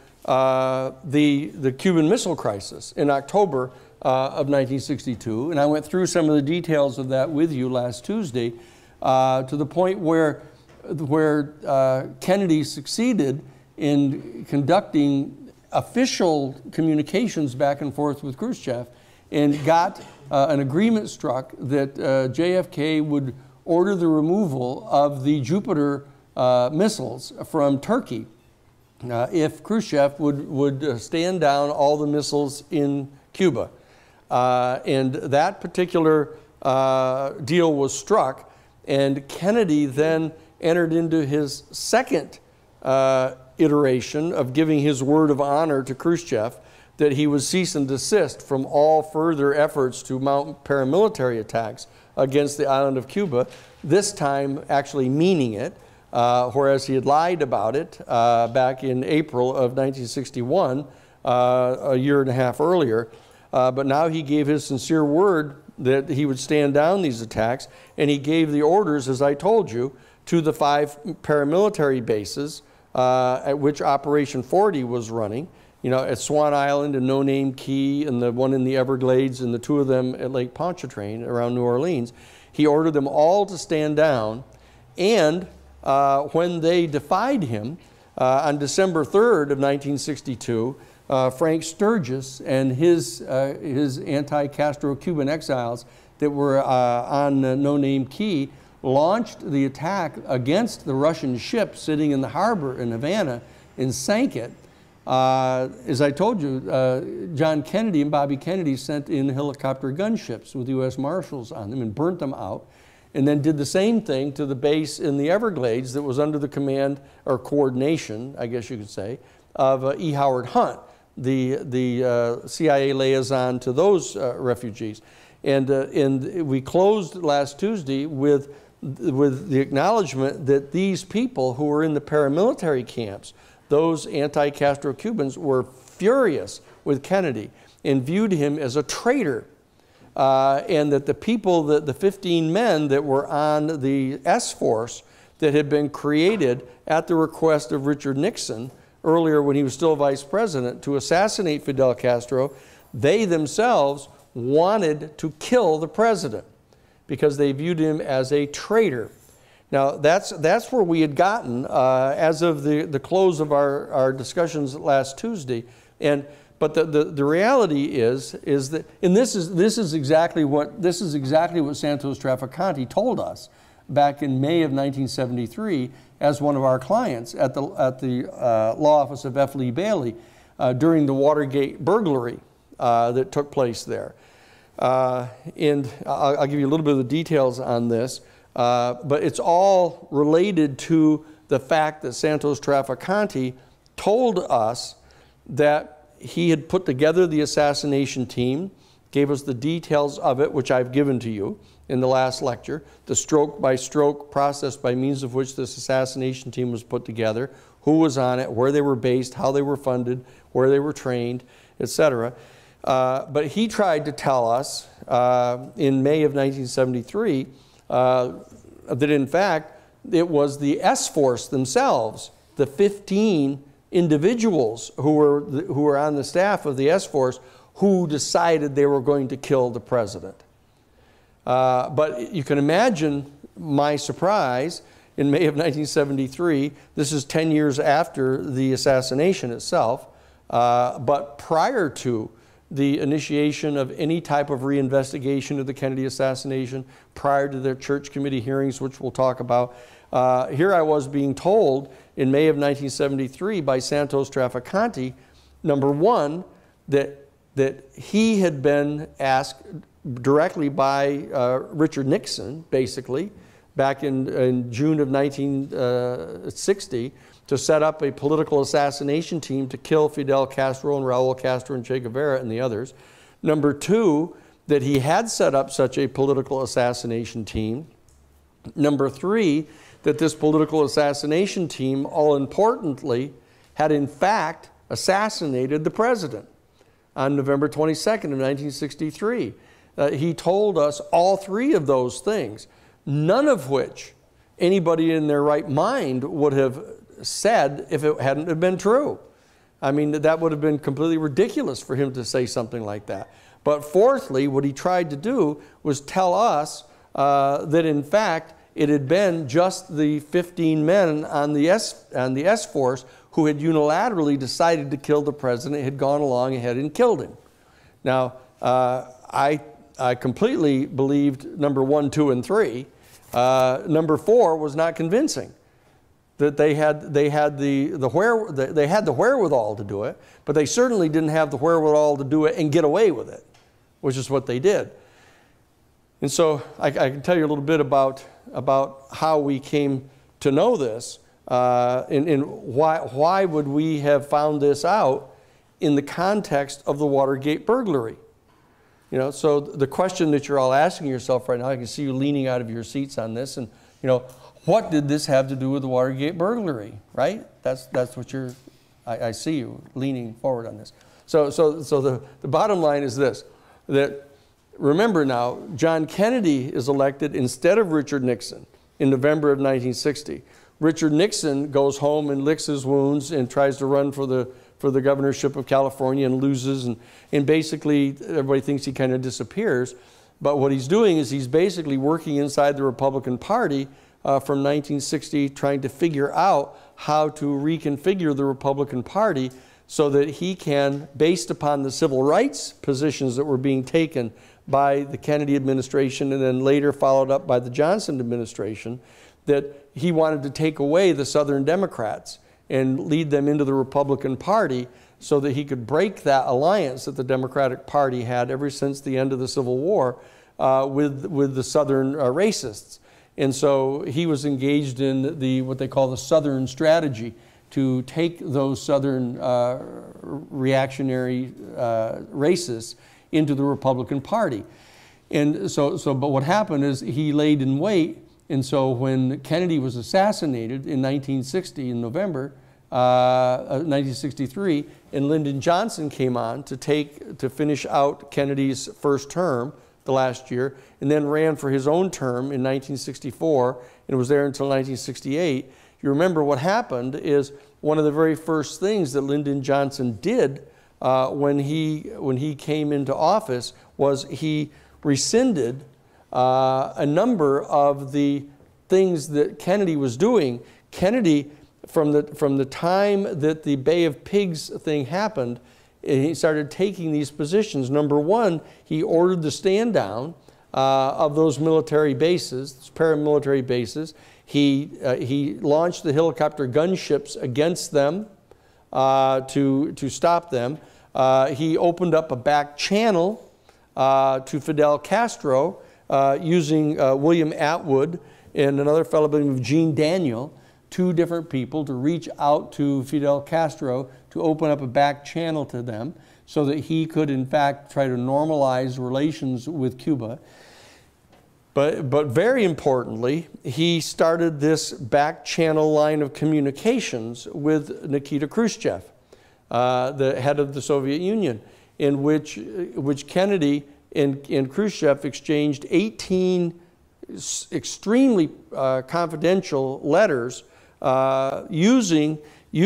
the Cuban Missile Crisis in October of 1962, and I went through some of the details of that with you last Tuesday, to the point where Kennedy succeeded in conducting official communications back and forth with Khrushchev, and got an agreement struck that JFK would order the removal of the Jupiter missiles from Turkey if Khrushchev would stand down all the missiles in Cuba. And that particular deal was struck, and Kennedy then entered into his second iteration of giving his word of honor to Khrushchev that he would cease and desist from all further efforts to mount paramilitary attacks against the island of Cuba, this time actually meaning it, whereas he had lied about it back in April of 1961, a year and a half earlier. But now he gave his sincere word that he would stand down these attacks, and he gave the orders, as I told you, to the 5 paramilitary bases at which Operation 40 was running, you know, at Swan Island and No Name Key, and the one in the Everglades, and the 2 of them at Lake Pontchartrain around New Orleans. He ordered them all to stand down, and when they defied him on December 3rd of 1962, Frank Sturgis and his anti-Castro Cuban exiles that were on No Name Key launched the attack against the Russian ship sitting in the harbor in Havana and sank it. As I told you, John Kennedy and Bobby Kennedy sent in helicopter gunships with U.S. Marshals on them and burnt them out, and then did the same thing to the base in the Everglades that was under the command or coordination, I guess you could say, of E. Howard Hunt, the CIA liaison to those refugees. And we closed last Tuesday with the acknowledgement that these people who were in the paramilitary camps, those anti-Castro Cubans, were furious with Kennedy and viewed him as a traitor. And that the people, the 15 men that were on the S-Force that had been created at the request of Richard Nixon earlier when he was still vice president to assassinate Fidel Castro, they themselves wanted to kill the president because they viewed him as a traitor. Now, that's where we had gotten as of the close of our discussions last Tuesday. But the reality is that, and this is exactly what Santos Trafficante told us back in May of 1973 as one of our clients at the law office of F. Lee Bailey during the Watergate burglary that took place there. And I'll give you a little bit of the details on this, but it's all related to the fact that Santos Trafficante told us that he had put together the assassination team, gave us the details of it, which I've given to you in the last lecture, the stroke-by-stroke process by means of which this assassination team was put together, who was on it, where they were based, how they were funded, where they were trained, etc. But he tried to tell us in May of 1973 that in fact it was the S-Force themselves, the 15 individuals who were on the staff of the S-Force who decided they were going to kill the president. But you can imagine my surprise in May of 1973. This is 10 years after the assassination itself, but prior to the initiation of any type of reinvestigation of the Kennedy assassination, prior to their church committee hearings, which we'll talk about. Here I was being told in May of 1973 by Santos Trafficante, number one, that he had been asked directly by Richard Nixon, basically, back in June of 1960, to set up a political assassination team to kill Fidel Castro and Raul Castro and Che Guevara and the others. Number two, that he had set up such a political assassination team. Number three, that this political assassination team, all importantly, had in fact assassinated the president on November 22nd of 1963. He told us all three of those things, none of which anybody in their right mind would have said if it hadn't have been true. I mean, that would have been completely ridiculous for him to say something like that. But fourthly, what he tried to do was tell us that in fact it had been just the 15 men on the S-Force who had unilaterally decided to kill the president, had gone along ahead and killed him. Now, I completely believed number 1, 2, and 3. Number 4 was not convincing. That they had the wherewithal to do it, but they certainly didn't have the wherewithal to do it and get away with it, which is what they did. And so I can tell you a little bit about how we came to know this, and why would we have found this out in the context of the Watergate burglary. You know, so the question that you're all asking yourself right now, I can see you leaning out of your seats on this, and you know, what did this have to do with the Watergate burglary, right? That's what I see you leaning forward on this. So the bottom line is this, that remember now, John Kennedy is elected instead of Richard Nixon in November of 1960. Richard Nixon goes home and licks his wounds and tries to run for the governorship of California and loses, and basically everybody thinks he kind of disappears. But what he's doing is he's basically working inside the Republican Party from 1960, trying to figure out how to reconfigure the Republican Party so that he can, based upon the civil rights positions that were being taken by the Kennedy administration and then later followed up by the Johnson administration, that he wanted to take away the Southern Democrats and lead them into the Republican Party so that he could break that alliance that the Democratic Party had ever since the end of the Civil War with the Southern racists. And so he was engaged in what they call the Southern strategy, to take those Southern reactionary racists into the Republican Party. And but what happened is he laid in wait, and so when Kennedy was assassinated in 1960, in November 1963, and Lyndon Johnson came on to finish out Kennedy's first term, the last year, and then ran for his own term in 1964, and was there until 1968. You remember what happened is one of the very first things that Lyndon Johnson did when he came into office was he rescinded a number of the things that Kennedy was doing. Kennedy, from the time that the Bay of Pigs thing happened, he started taking these positions. Number one, he ordered the stand down of those military bases, those paramilitary bases. He launched the helicopter gunships against them to stop them. He opened up a back channel to Fidel Castro using William Atwood and another fellow by the name of Gene Daniel, two different people, to reach out to Fidel Castro to open up a back channel to them so that he could in fact try to normalize relations with Cuba. But very importantly, he started this back channel line of communications with Nikita Khrushchev, the head of the Soviet Union, in which Kennedy and Khrushchev exchanged 18 extremely confidential letters using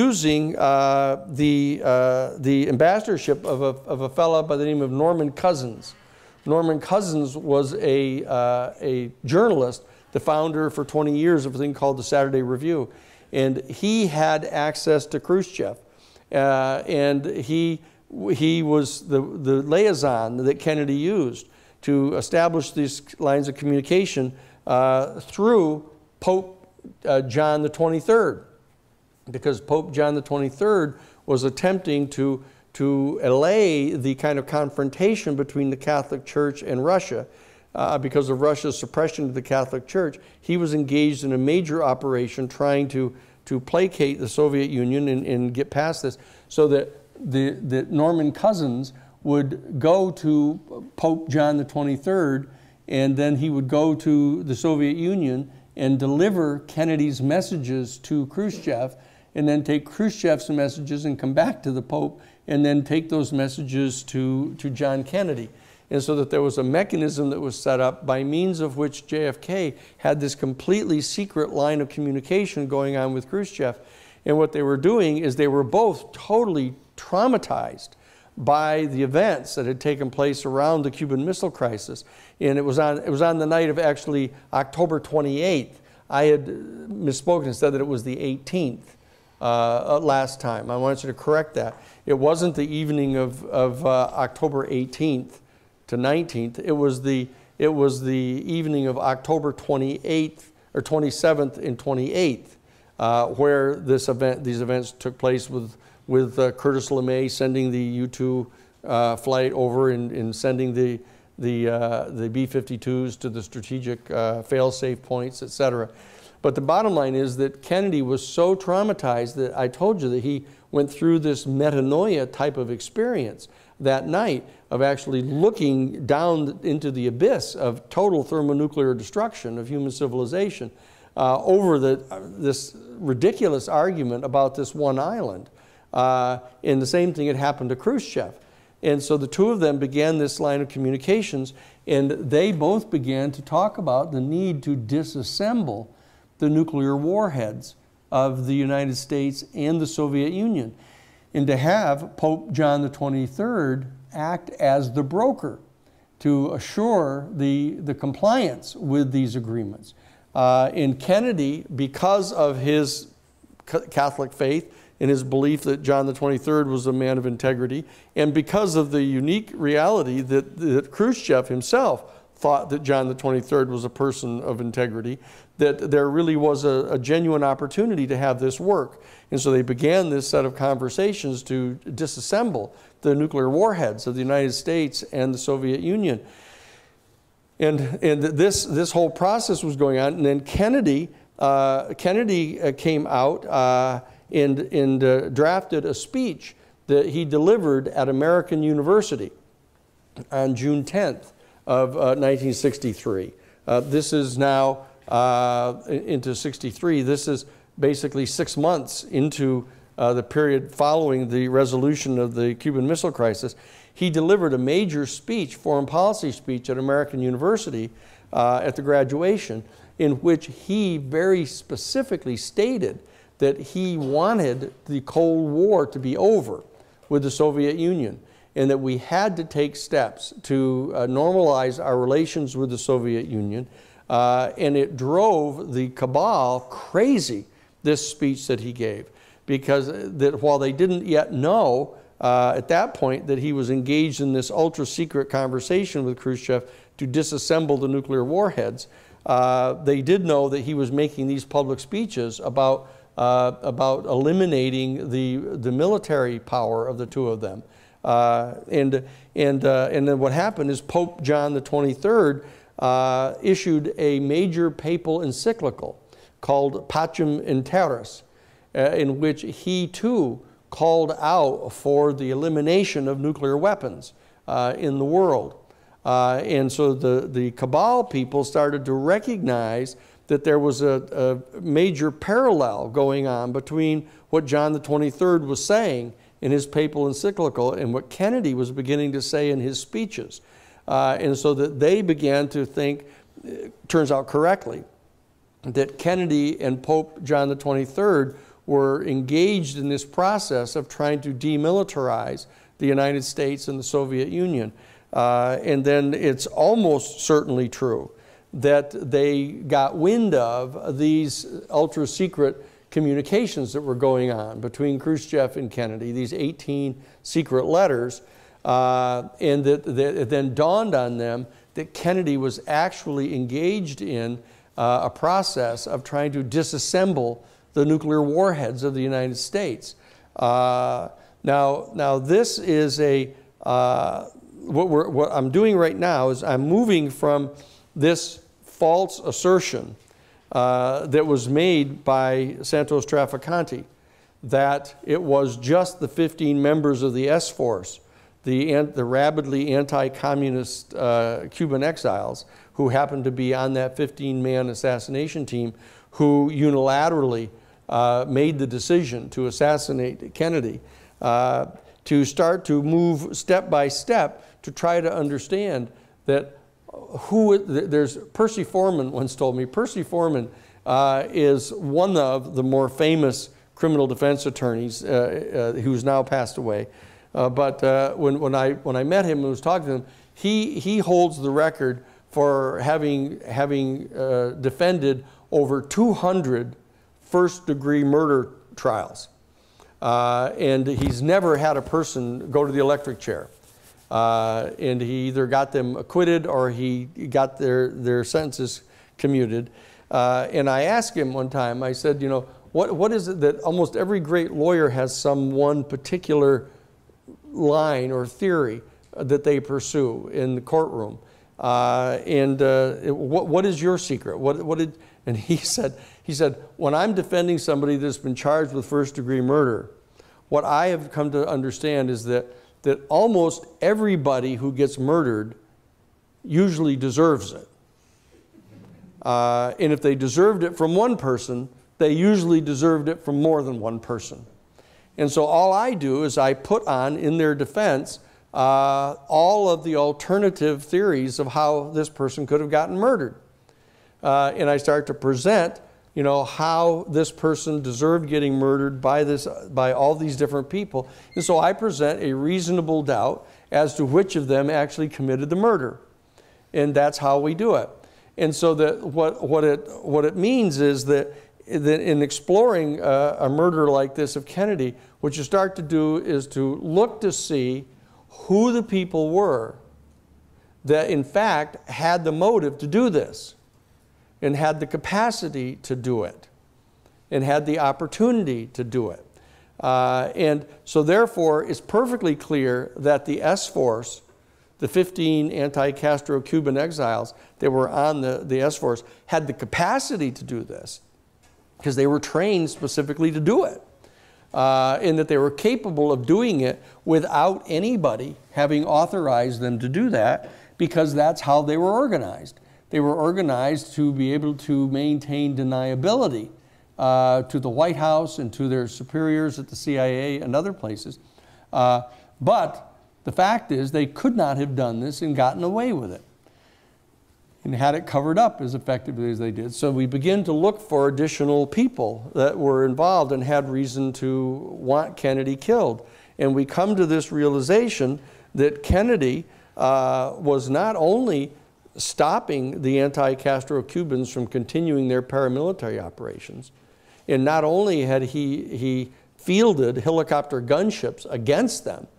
the ambassadorship of a fellow by the name of Norman Cousins. Norman Cousins was a journalist, the founder for 20 years of a thing called the Saturday Review. And he had access to Khrushchev. And he was the liaison that Kennedy used to establish these lines of communication through Pope John the 23rd. Because Pope John the 23rd was attempting to allay the kind of confrontation between the Catholic Church and Russia because of Russia's suppression of the Catholic Church. He was engaged in a major operation trying to placate the Soviet Union and get past this, so that Norman Cousins would go to Pope John the 23rd, and then he would go to the Soviet Union and deliver Kennedy's messages to Khrushchev, and then take Khrushchev's messages and come back to the Pope, and then take those messages to John Kennedy. And so that there was a mechanism that was set up by means of which JFK had this completely secret line of communication going on with Khrushchev. And what they were doing is they were both totally traumatized by the events that had taken place around the Cuban Missile Crisis. And it was on the night of actually October 28th. I had misspoken and said that it was the 18th last time. I wanted you to correct that. It wasn't the evening of October 18th to 19th. It was the evening of October 28th or 27th and 28th, where these events took place with Curtis LeMay sending the U-2 flight over and sending the B-52s to the strategic fail-safe points, etc. But the bottom line is that Kennedy was so traumatized that I told you that he went through this metanoia type of experience that night of actually looking down into the abyss of total thermonuclear destruction of human civilization over this ridiculous argument about this one island. And the same thing had happened to Khrushchev. And so the two of them began this line of communications, and they both began to talk about the need to disassemble the nuclear warheads of the United States and the Soviet Union, and to have Pope John the 23rd act as the broker to assure the compliance with these agreements. And Kennedy, because of his Catholic faith and his belief that John the 23rd was a man of integrity, and because of the unique reality that Khrushchev himself thought that John the 23rd was a person of integrity, that there really was a genuine opportunity to have this work. And so they began this set of conversations to disassemble the nuclear warheads of the United States and the Soviet Union. And this whole process was going on. And then Kennedy came out and drafted a speech that he delivered at American University on June 10th of 1963. This is now into 63. This is basically 6 months into the period following the resolution of the Cuban Missile Crisis. He delivered a major speech, foreign policy speech at American University at the graduation, in which he very specifically stated that he wanted the Cold War to be over with the Soviet Union, and that we had to take steps to normalize our relations with the Soviet Union. And it drove the cabal crazy, this speech that he gave, because that while they didn't yet know at that point that he was engaged in this ultra-secret conversation with Khrushchev to disassemble the nuclear warheads, they did know that he was making these public speeches about eliminating the military power of the two of them. And then what happened is Pope John the 23rd issued a major papal encyclical called Pacem in Terris, in which he too called out for the elimination of nuclear weapons in the world. And so the cabal people started to recognize that there was a major parallel going on between what John the 23rd was saying in his papal encyclical and what Kennedy was beginning to say in his speeches. And so that they began to think, turns out correctly, that Kennedy and Pope John the 23rd were engaged in this process of trying to demilitarize the United States and the Soviet Union. And then it's almost certainly true that they got wind of these ultra-secret communications that were going on between Khrushchev and Kennedy, these 18 secret letters, and that it then dawned on them that Kennedy was actually engaged in a process of trying to disassemble the nuclear warheads of the United States. Now this is what I'm doing right now is I'm moving from this false assertion that was made by Santos Trafficante that it was just the 15 members of the S-Force, the rabidly anti-communist Cuban exiles who happened to be on that 15-man assassination team who unilaterally made the decision to assassinate Kennedy, to start to move step by step to try to understand that there's Percy Foreman once told me, Percy Foreman is one of the more famous criminal defense attorneys who's now passed away. But when I met him and was talking to him, he holds the record for having defended over 200 first-degree murder trials. And he's never had a person go to the electric chair. And he either got them acquitted or he got their sentences commuted. And I asked him one time, I said, you know, what is it that almost every great lawyer has some one particular line or theory that they pursue in the courtroom? What is your secret? And he said, when I'm defending somebody that's been charged with first-degree murder, what I have come to understand is that almost everybody who gets murdered usually deserves it. And if they deserved it from one person, they usually deserved it from more than one person. And so all I do is I put on in their defense all of the alternative theories of how this person could have gotten murdered. And I start to present, you know, how this person deserved getting murdered by all these different people. And so I present a reasonable doubt as to which of them actually committed the murder. And that's how we do it. And so that what it means is that in exploring a murder like this of Kennedy, what you start to do is to look to see who the people were that in fact had the motive to do this and had the capacity to do it and had the opportunity to do it. And so therefore it's perfectly clear that the S-Force, the 15 anti-Castro Cuban exiles that were on the S-Force, had the capacity to do this because they were trained specifically to do it. And that they were capable of doing it without anybody having authorized them to do that, because that's how they were organized. They were organized to be able to maintain deniability to the White House and to their superiors at the CIA and other places. But the fact is they could not have done this and gotten away with it and had it covered up as effectively as they did. So we begin to look for additional people that were involved and had reason to want Kennedy killed. And we come to this realization that Kennedy was not only stopping the anti-Castro Cubans from continuing their paramilitary operations, and not only had he fielded helicopter gunships against them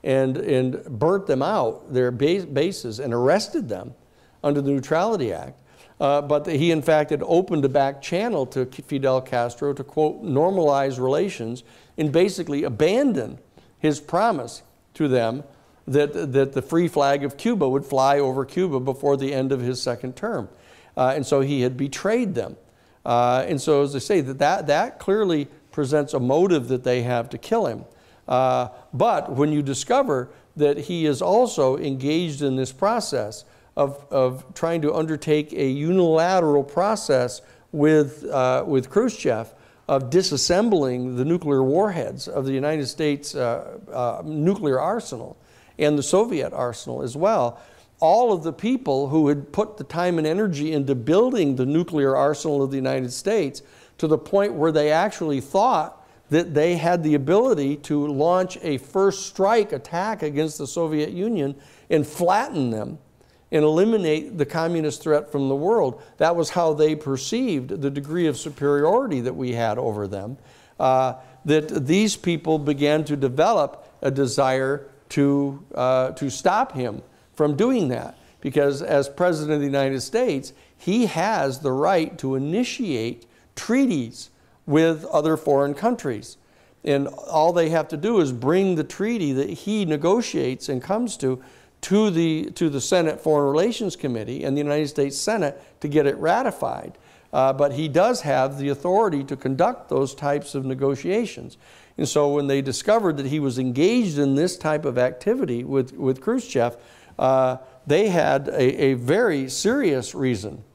and burnt them out, their bases, and arrested them under the Neutrality Act, but that he in fact had opened a back channel to Fidel Castro to, quote, normalize relations and basically abandon his promise to them that the free flag of Cuba would fly over Cuba before the end of his second term. And so he had betrayed them. And so, as I say, that clearly presents a motive that they have to kill him. But when you discover that he is also engaged in this process of trying to undertake a unilateral process with Khrushchev of disassembling the nuclear warheads of the United States nuclear arsenal and the Soviet arsenal as well, all of the people who had put the time and energy into building the nuclear arsenal of the United States to the point where they actually thought that they had the ability to launch a first strike attack against the Soviet Union and flatten them and eliminate the communist threat from the world. That was how they perceived the degree of superiority that we had over them, that these people began to develop a desire to stop him from doing that. Because as President of the United States, he has the right to initiate treaties with other foreign countries. And all they have to do is bring the treaty that he negotiates and comes to the Senate Foreign Relations Committee and the United States Senate to get it ratified. But he does have the authority to conduct those types of negotiations. And so when they discovered that he was engaged in this type of activity with Khrushchev, they had a very serious reason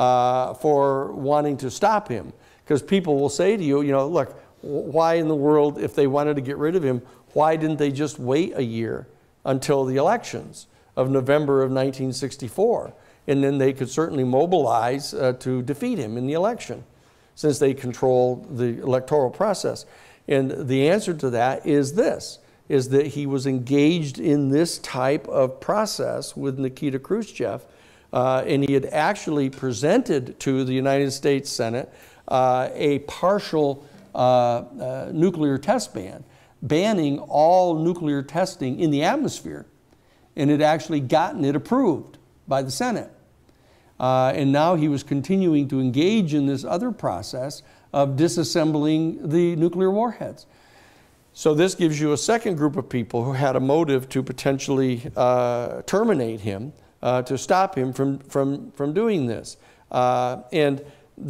for wanting to stop him. Because people will say to you, look, why in the world, if they wanted to get rid of him, why didn't they just wait a year until the elections of November of 1964? And then they could certainly mobilize to defeat him in the election, since they control the electoral process. And the answer to that is this, is that he was engaged in this type of process with Nikita Khrushchev, and he had actually presented to the United States Senate a partial nuclear test ban, banning all nuclear testing in the atmosphere, and had actually gotten it approved by the Senate. And now he was continuing to engage in this other process of disassembling the nuclear warheads. So this gives you a second group of people who had a motive to potentially terminate him, to stop him from doing this. And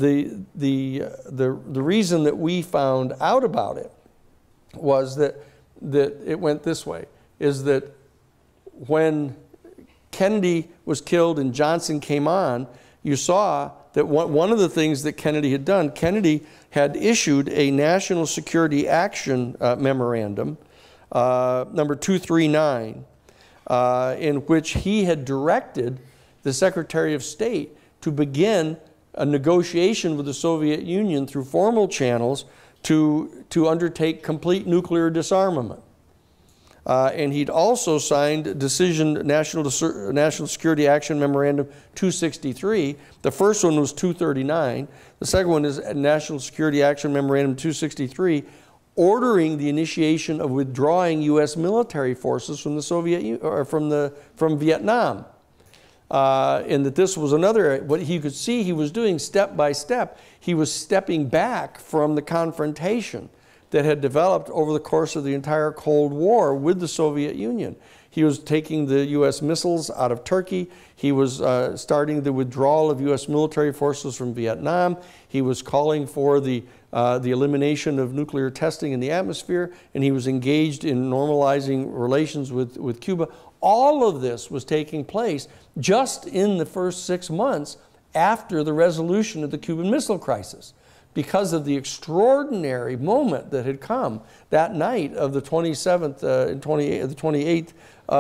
the reason that we found out about it was that it went this way, is that when Kennedy was killed and Johnson came on, you saw that one of the things that Kennedy had done, Kennedy had issued a National Security Action Memorandum, number 239, in which he had directed the Secretary of State to begin a negotiation with the Soviet Union through formal channels to undertake complete nuclear disarmament. And he'd also signed National Security Action Memorandum 263. The first one was 239. The second one is National Security Action Memorandum 263, ordering the initiation of withdrawing U.S. military forces from the Soviet or from Vietnam. and that this was another, what he could see he was doing step by step, he was stepping back from the confrontation that had developed over the course of the entire Cold War with the Soviet Union. He was taking the U.S. missiles out of Turkey. He was starting the withdrawal of U.S. military forces from Vietnam. He was calling for the elimination of nuclear testing in the atmosphere, and he was engaged in normalizing relations with Cuba. All of this was taking place just in the first 6 months after the resolution of the Cuban Missile Crisis, because of the extraordinary moment that had come that night of the 27th and 28th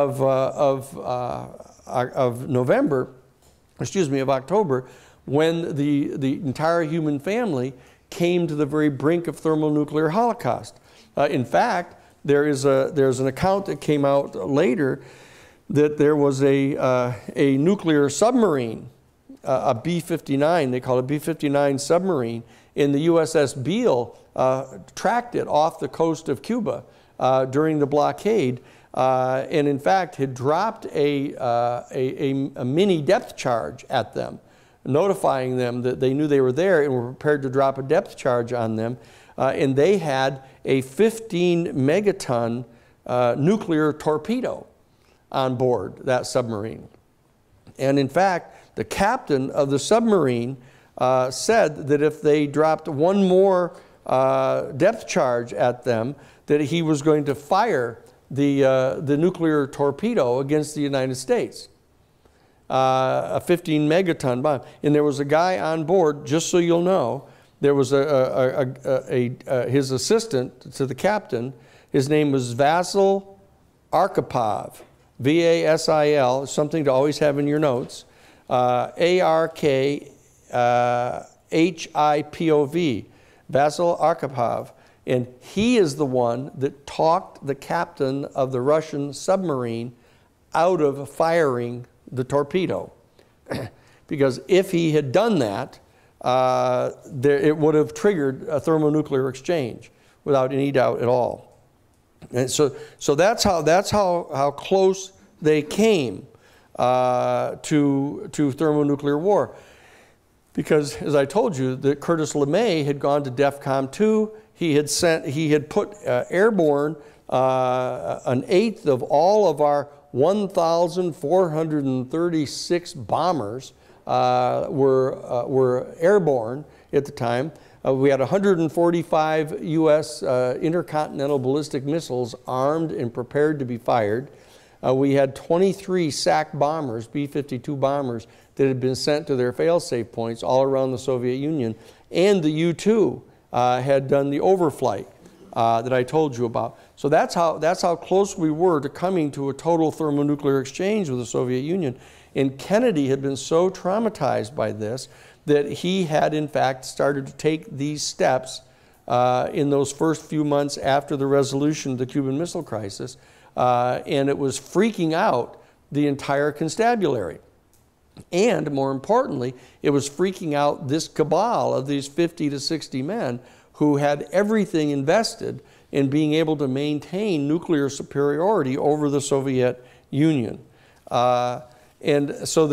of November, excuse me, of October, when the entire human family came to the very brink of thermonuclear holocaust. In fact, there's an account that came out later that there was a nuclear submarine, a B-59, they call it B-59 submarine, in the USS Beale, tracked it off the coast of Cuba during the blockade, and in fact had dropped a mini depth charge at them, notifying them that they knew they were there and were prepared to drop a depth charge on them. And they had a 15 megaton nuclear torpedo on board that submarine. And in fact, the captain of the submarine said that if they dropped one more depth charge at them, that he was going to fire the nuclear torpedo against the United States. A 15 megaton bomb. And there was a guy on board, just so you'll know, there was his assistant to the captain. His name was Vasil Arkhipov, V-A-S-I-L, something to always have in your notes, A-R-K-H-I-P-O-V, Vasil Arkhipov. And he is the one that talked the captain of the Russian submarine out of firing the torpedo. Because if he had done that, it would have triggered a thermonuclear exchange without any doubt at all. And so that's how close they came to thermonuclear war. Because, as I told you, that Curtis LeMay had gone to DEFCON 2. He had put airborne an eighth of all of our 1,436 bombers were airborne at the time. We had 145 U.S. intercontinental ballistic missiles armed and prepared to be fired. We had 23 SAC bombers, B-52 bombers, that had been sent to their fail-safe points all around the Soviet Union. And the U-2 had done the overflight that I told you about. So that's how close we were to coming to a total thermonuclear exchange with the Soviet Union. And Kennedy had been so traumatized by this that he had in fact started to take these steps in those first few months after the resolution of the Cuban Missile Crisis, and it was freaking out the entire constabulary. And more importantly, it was freaking out this cabal of these 50 to 60 men who had everything invested in being able to maintain nuclear superiority over the Soviet Union. And so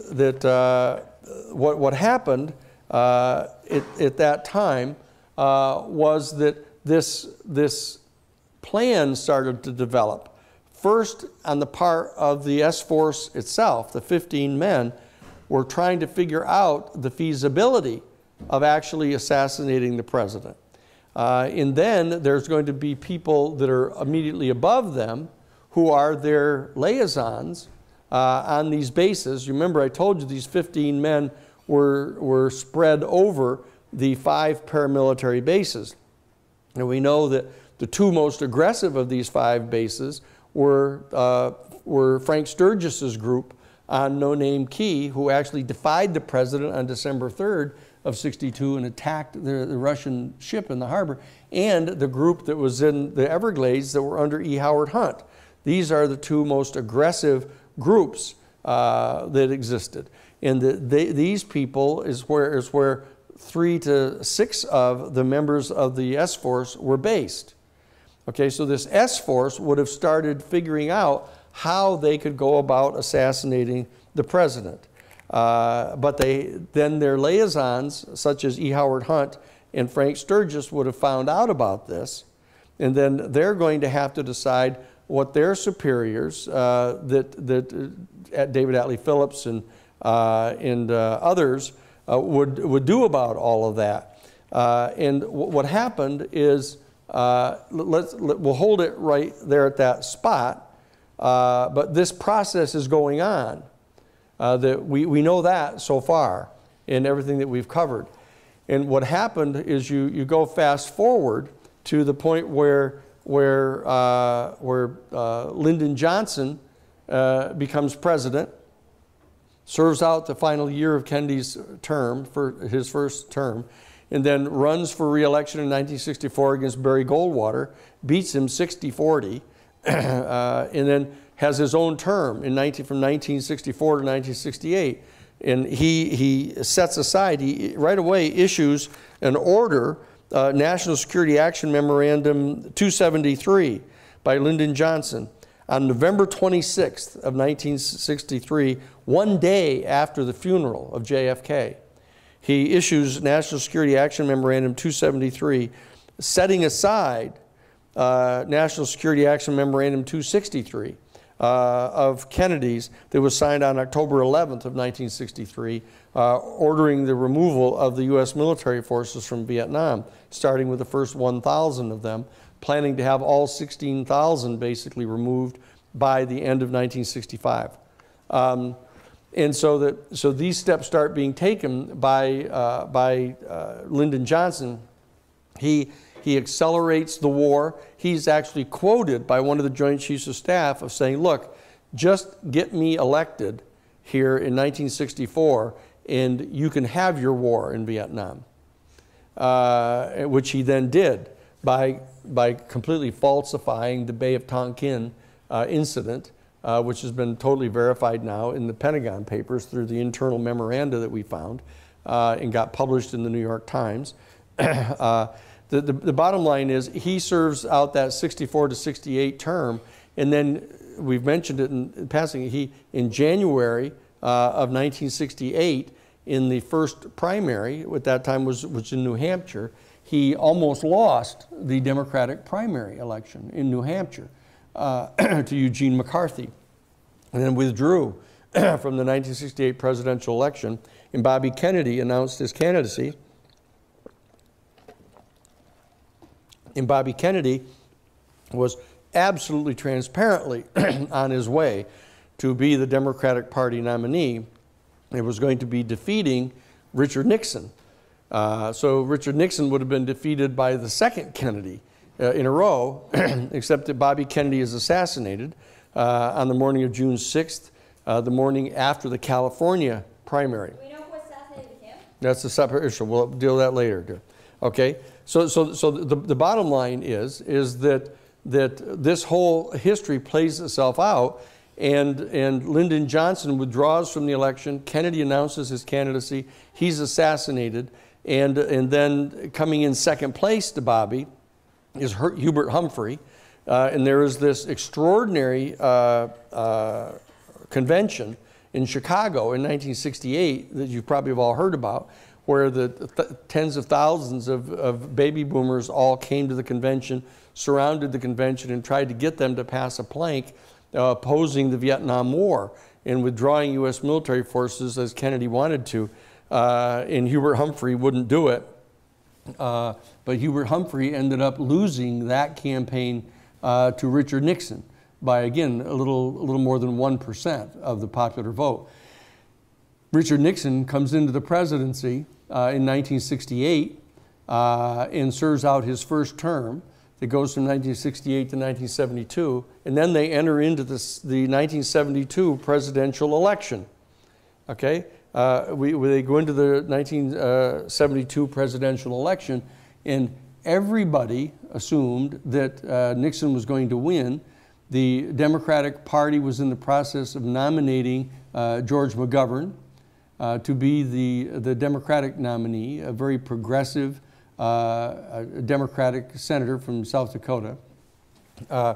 what happened at that time was that this plan started to develop. First, on the part of the S-Force itself, the 15 men were trying to figure out the feasibility of actually assassinating the president. And then there's going to be people that are immediately above them who are their liaisons on these bases. Remember, I told you these 15 men were spread over the 5 paramilitary bases. And we know that the 2 most aggressive of these 5 bases were Frank Sturgis's group on No Name Key, who actually defied the president on December 3rd of '62 and attacked the Russian ship in the harbor, and the group that was in the Everglades that were under E. Howard Hunt. These are the 2 most aggressive groups that existed. And these people is where 3 to 6 of the members of the S-Force were based. Okay, so this S-Force would have started figuring out how they could go about assassinating the president. But then their liaisons, such as E. Howard Hunt and Frank Sturgis, would have found out about this, and then they're going to have to decide what their superiors, David Atlee Phillips and others, would do about all of that. And what happened is, we'll hold it right there at that spot, but this process is going on. That we know that so far in everything that we've covered. And what happened is you go fast forward to the point where Lyndon Johnson becomes president, serves out the final year of Kennedy's term, for his first term, and then runs for re-election in 1964 against Barry Goldwater, beats him 60-40, and then has his own term from 1964 to 1968. And he sets aside, he right away issues an order, National Security Action Memorandum 273 by Lyndon Johnson on November 26th of 1963, one day after the funeral of JFK. He issues National Security Action Memorandum 273, setting aside National Security Action Memorandum 263 of Kennedy's that was signed on October 11th of 1963, ordering the removal of the U.S. military forces from Vietnam, starting with the first 1,000 of them, planning to have all 16,000 basically removed by the end of 1965. And so these steps start being taken by Lyndon Johnson. He accelerates the war. He's actually quoted by one of the Joint Chiefs of Staff of saying, look, just get me elected here in 1964 and you can have your war in Vietnam, which he then did by completely falsifying the Bay of Tonkin incident, which has been totally verified now in the Pentagon Papers through the internal memoranda that we found and got published in the New York Times. The bottom line is he serves out that 64 to 68 term, and then we've mentioned it in passing. In January of 1968, in the first primary, at that time was in New Hampshire, he almost lost the Democratic primary election in New Hampshire to Eugene McCarthy, and then withdrew from the 1968 presidential election, and Bobby Kennedy announced his candidacy. And Bobby Kennedy was absolutely transparently on his way to be the Democratic Party nominee. It was going to be defeating Richard Nixon. So Richard Nixon would have been defeated by the second Kennedy in a row, except that Bobby Kennedy is assassinated on the morning of June 6th, the morning after the California primary. Do we know who assassinated him? That's a separate issue. We'll deal with that later. Okay? So the bottom line is that this whole history plays itself out, and Lyndon Johnson withdraws from the election. Kennedy announces his candidacy. He's assassinated, and then coming in second place to Bobby is Hubert Humphrey, and there is this extraordinary convention in Chicago in 1968 that you probably have all heard about, where the tens of thousands of baby boomers all came to the convention, surrounded the convention, and tried to get them to pass a plank opposing the Vietnam War and withdrawing U.S. military forces as Kennedy wanted to. And Hubert Humphrey wouldn't do it. But Hubert Humphrey ended up losing that campaign to Richard Nixon by, again, a little more than 1% of the popular vote. Richard Nixon comes into the presidency in 1968 and serves out his first term. It goes from 1968 to 1972, and then they enter into the 1972 presidential election. Okay, they go into the 1972 presidential election, and everybody assumed that Nixon was going to win. The Democratic Party was in the process of nominating George McGovern to be the Democratic nominee, a very progressive Democratic senator from South Dakota.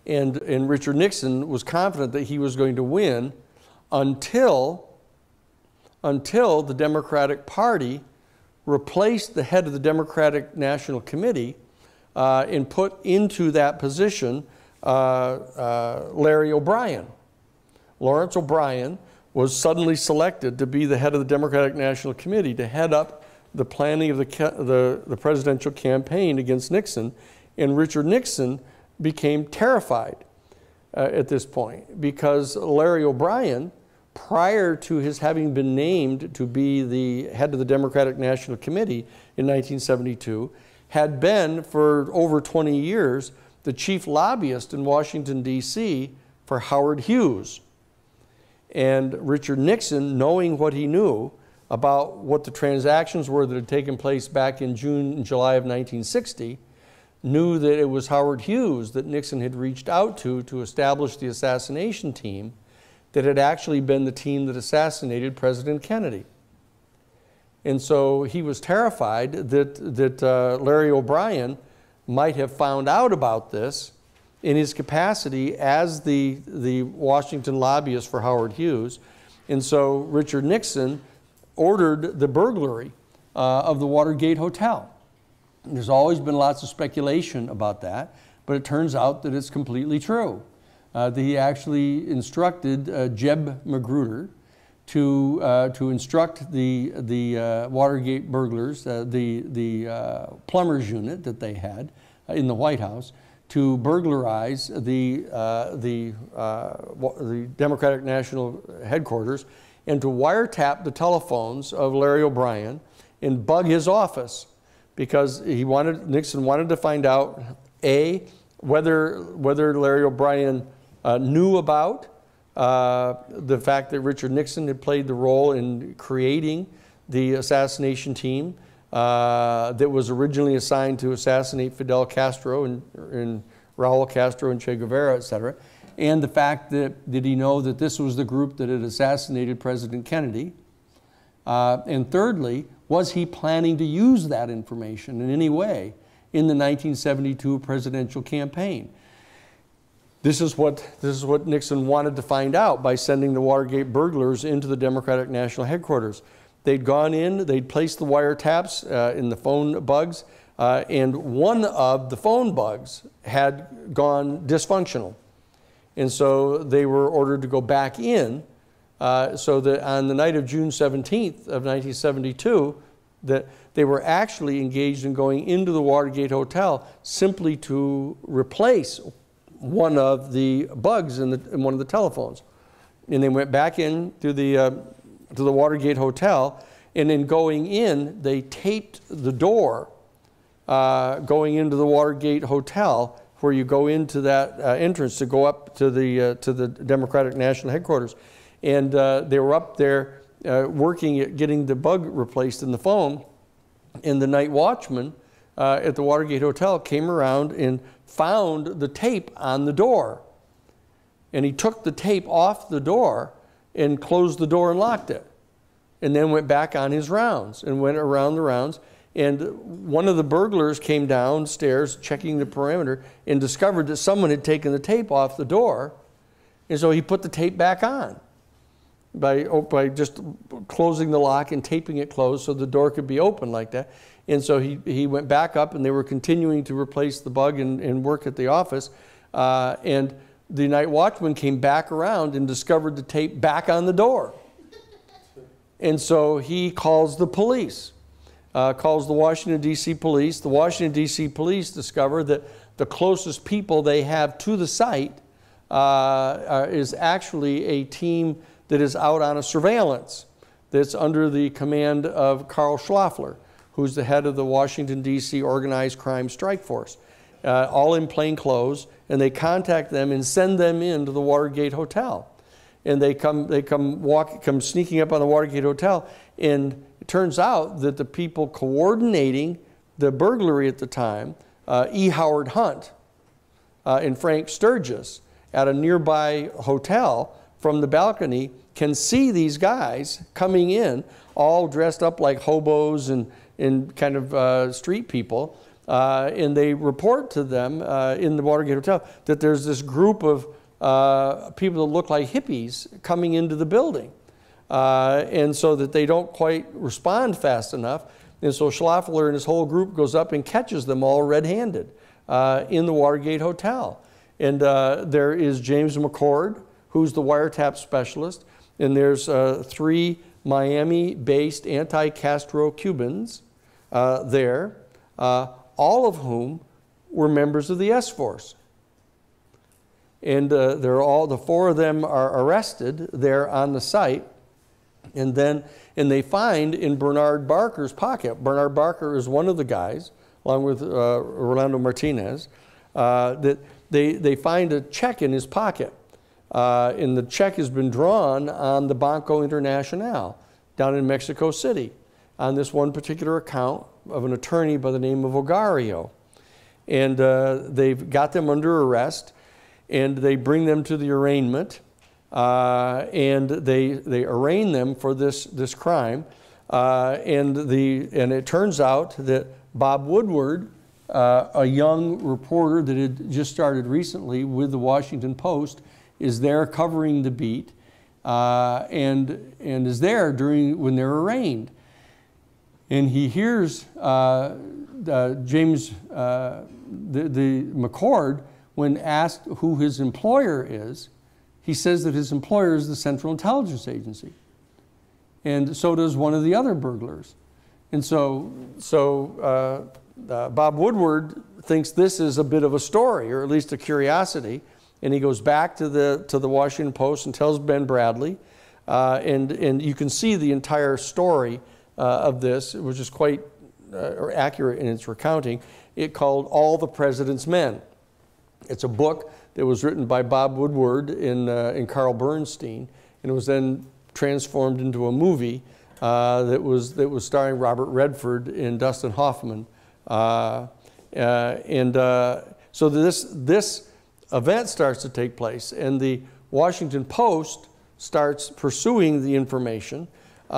And Richard Nixon was confident that he was going to win until the Democratic Party replaced the head of the Democratic National Committee and put into that position Larry O'Brien. Lawrence O'Brien was suddenly selected to be the head of the Democratic National Committee to head up the planning of the presidential campaign against Nixon. And Richard Nixon became terrified at this point, because Larry O'Brien, prior to his having been named to be the head of the Democratic National Committee in 1972, had been for over 20 years the chief lobbyist in Washington, D.C. for Howard Hughes. And Richard Nixon, knowing what he knew about what the transactions were that had taken place back in June and July of 1960, knew that it was Howard Hughes that Nixon had reached out to establish the assassination team that had actually been the team that assassinated President Kennedy. And so he was terrified that Larry O'Brien might have found out about this in his capacity as the Washington lobbyist for Howard Hughes. And so Richard Nixon ordered the burglary of the Watergate Hotel. There's always been lots of speculation about that, but it turns out that it's completely true. That he actually instructed Jeb Magruder to instruct the Watergate burglars, the plumbers unit that they had in the White House, to burglarize the Democratic National Headquarters and to wiretap the telephones of Larry O'Brien and bug his office, because Nixon wanted to find out, A, whether Larry O'Brien knew about the fact that Richard Nixon had played the role in creating the assassination team that was originally assigned to assassinate Fidel Castro and Raul Castro and Che Guevara, et cetera, and the fact that did he know that this was the group that had assassinated President Kennedy? And thirdly, was he planning to use that information in any way in the 1972 presidential campaign? This is what Nixon wanted to find out by sending the Watergate burglars into the Democratic National Headquarters. They'd gone in, they'd placed the wiretaps in the phone bugs, and one of the phone bugs had gone dysfunctional. And so they were ordered to go back in, so that on the night of June 17th of 1972, that they were actually engaged in going into the Watergate Hotel simply to replace one of the bugs in one of the telephones. And they went back in to the Watergate Hotel, and in going in, they taped the door going into the Watergate Hotel, where you go into that entrance to go up to the Democratic National Headquarters. And they were up there working at getting the bug replaced in the phone, and the night watchman at the Watergate Hotel came around and found the tape on the door. And he took the tape off the door and closed the door and locked it, and then went back on his rounds and went around the rounds. And one of the burglars came downstairs checking the perimeter and discovered that someone had taken the tape off the door, and so he put the tape back on by just closing the lock and taping it closed so the door could be open like that. And so he went back up, and they were continuing to replace the bug and work at the office. And the night watchman came back around and discovered the tape back on the door. And so he calls the police, calls the Washington, D.C. police. The Washington, D.C. police discover that the closest people they have to the site is actually a team that is out on a surveillance that's under the command of Carl Schlaffer, who's the head of the Washington, D.C. Organized Crime Strike Force, all in plain clothes, and they contact them and send them into the Watergate Hotel. And they come sneaking up on the Watergate Hotel, and it turns out that the people coordinating the burglary at the time, E. Howard Hunt and Frank Sturgis at a nearby hotel from the balcony, can see these guys coming in all dressed up like hobos and kind of street people, and they report to them in the Watergate Hotel that there's this group of people that look like hippies coming into the building. And so that they don't quite respond fast enough. And so Schlaffer and his whole group goes up and catches them all red-handed in the Watergate Hotel. And there is James McCord, who's the wiretap specialist, and there's 3 Miami-based anti-Castro Cubans there, all of whom were members of the S-Force. And the 4 of them are arrested there on the site, and they find in Bernard Barker's pocket. Bernard Barker is one of the guys, along with Rolando Martinez, that they find a check in his pocket. And the check has been drawn on the Banco Internacional down in Mexico City on this one particular account of an attorney by the name of Ogario. And they've got them under arrest, and they bring them to the arraignment, and they arraign them for this crime. And it turns out that Bob Woodward, a young reporter that had just started recently with the Washington Post, is there covering the beat, and is there when they're arraigned. And he hears James the McCord, when asked who his employer is, he says that his employer is the Central Intelligence Agency. And so does one of the other burglars. And so Bob Woodward thinks this is a bit of a story, or at least a curiosity. And he goes back to the Washington Post and tells Ben Bradley. And you can see the entire story of this, which is quite accurate in its recounting. It called All the President's Men. It's a book that was written by Bob Woodward and Carl Bernstein, and it was then transformed into a movie that was starring Robert Redford and Dustin Hoffman. So this event starts to take place, and the Washington Post starts pursuing the information,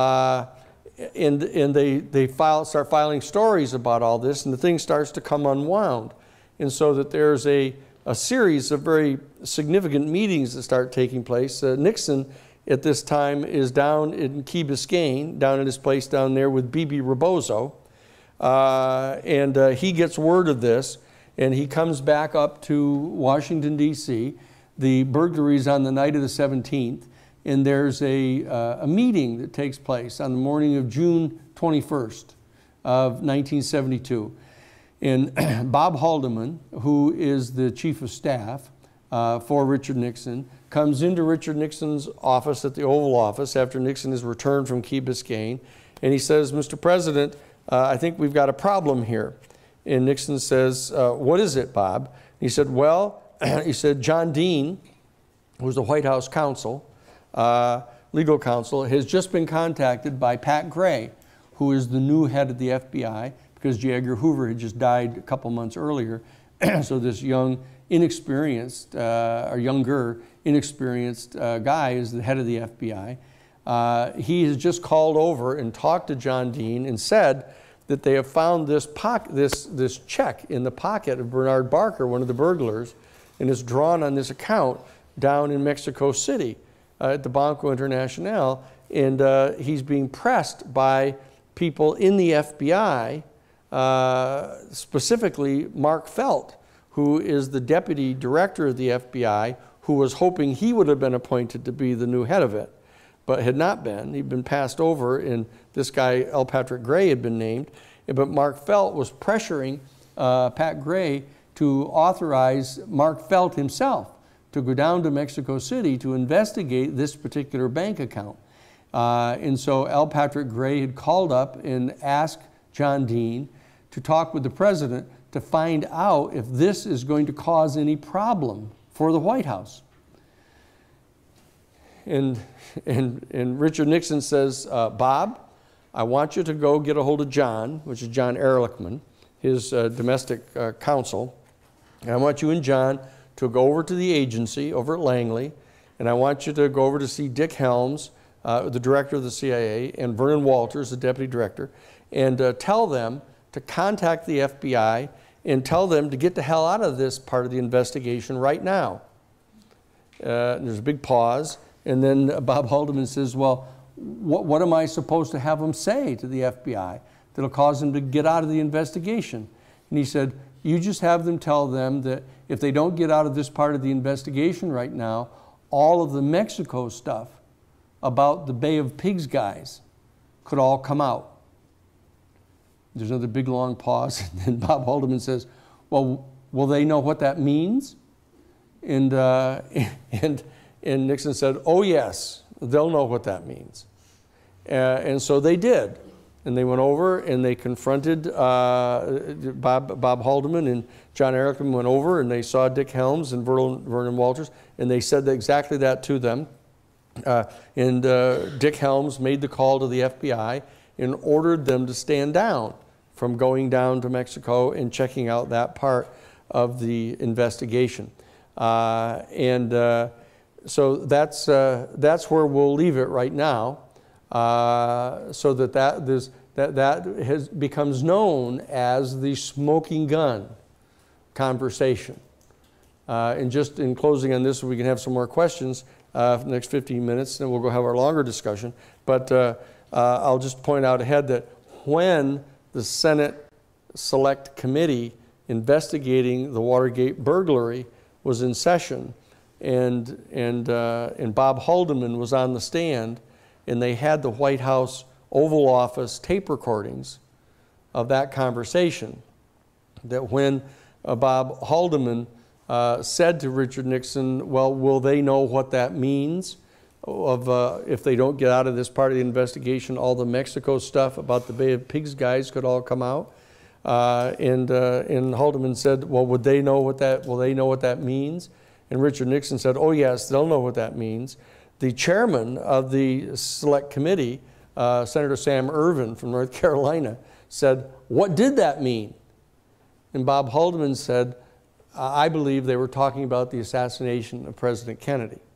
and they start filing stories about all this, and the thing starts to come unwound. And so that there's a series of very significant meetings that start taking place. Nixon at this time is down in Key Biscayne, down at his place down there with B.B. Rebozo, and he gets word of this, and he comes back up to Washington, D.C. The burglary is on the night of the 17th, and there's a meeting that takes place on the morning of June 21st of 1972. And Bob Haldeman, who is the chief of staff for Richard Nixon, comes into Richard Nixon's office at the Oval Office after Nixon has returned from Key Biscayne, and he says, "Mr. President, I think we've got a problem here." And Nixon says, "What is it, Bob?" He said, "Well," he said, "John Dean, who was the White House counsel, legal counsel, has just been contacted by Pat Gray, who is the new head of the FBI, because J. Edgar Hoover had just died a couple months earlier. So this young, inexperienced, or younger, inexperienced guy is the head of the FBI. He has just called over and talked to John Dean and said that they have found this check in the pocket of Bernard Barker, one of the burglars, and it's drawn on this account down in Mexico City at the Banco Internacional, and he's being pressed by people in the FBI, specifically Mark Felt, who is the deputy director of the FBI, who was hoping he would have been appointed to be the new head of it, but had not been. He'd been passed over, and this guy, L. Patrick Gray, had been named. But Mark Felt was pressuring Pat Gray to authorize Mark Felt himself to go down to Mexico City to investigate this particular bank account. And so L. Patrick Gray had called up and asked John Dean to talk with the president to find out if this is going to cause any problem for the White House. And Richard Nixon says, "Bob, I want you to go get a hold of John," which is John Ehrlichman, his domestic counsel, "and I want you and John to go over to the agency over at Langley, and I want you to go over to see Dick Helms, the director of the CIA, and Vernon Walters, the deputy director, and tell them to contact the FBI and tell them to get the hell out of this part of the investigation right now. There's a big pause, and then Bob Haldeman says, well, what am I supposed to have them say to the FBI that'll cause them to get out of the investigation? And he said, you just have them tell them that if they don't get out of this part of the investigation right now, all of the Mexico stuff about the Bay of Pigs guys could all come out. There's another big long pause, and then Bob Haldeman says, well, will they know what that means? And Nixon said, oh yes, they'll know what that means. And so they did. And they went over and they confronted Bob Haldeman, and John Ehrlichman went over and they saw Dick Helms and Vernon Walters, and they said exactly that to them. Dick Helms made the call to the FBI and ordered them to stand down from going down to Mexico and checking out that part of the investigation. So that's where we'll leave it right now, so that becomes known as the smoking gun conversation. And just in closing on this, we can have some more questions for the next 15 minutes, and we'll go have our longer discussion. But I'll just point out ahead that when the Senate Select Committee investigating the Watergate burglary was in session, and Bob Haldeman was on the stand, and they had the White House Oval Office tape recordings of that conversation, that when Bob Haldeman said to Richard Nixon, well, will they know what that means if they don't get out of this part of the investigation, all the Mexico stuff about the Bay of Pigs guys could all come out? And Haldeman said, well, will they know what that means? And Richard Nixon said, oh yes, they'll know what that means. The chairman of the Select Committee, Senator Sam Ervin from North Carolina, said, what did that mean? And Bob Haldeman said, I believe they were talking about the assassination of President Kennedy.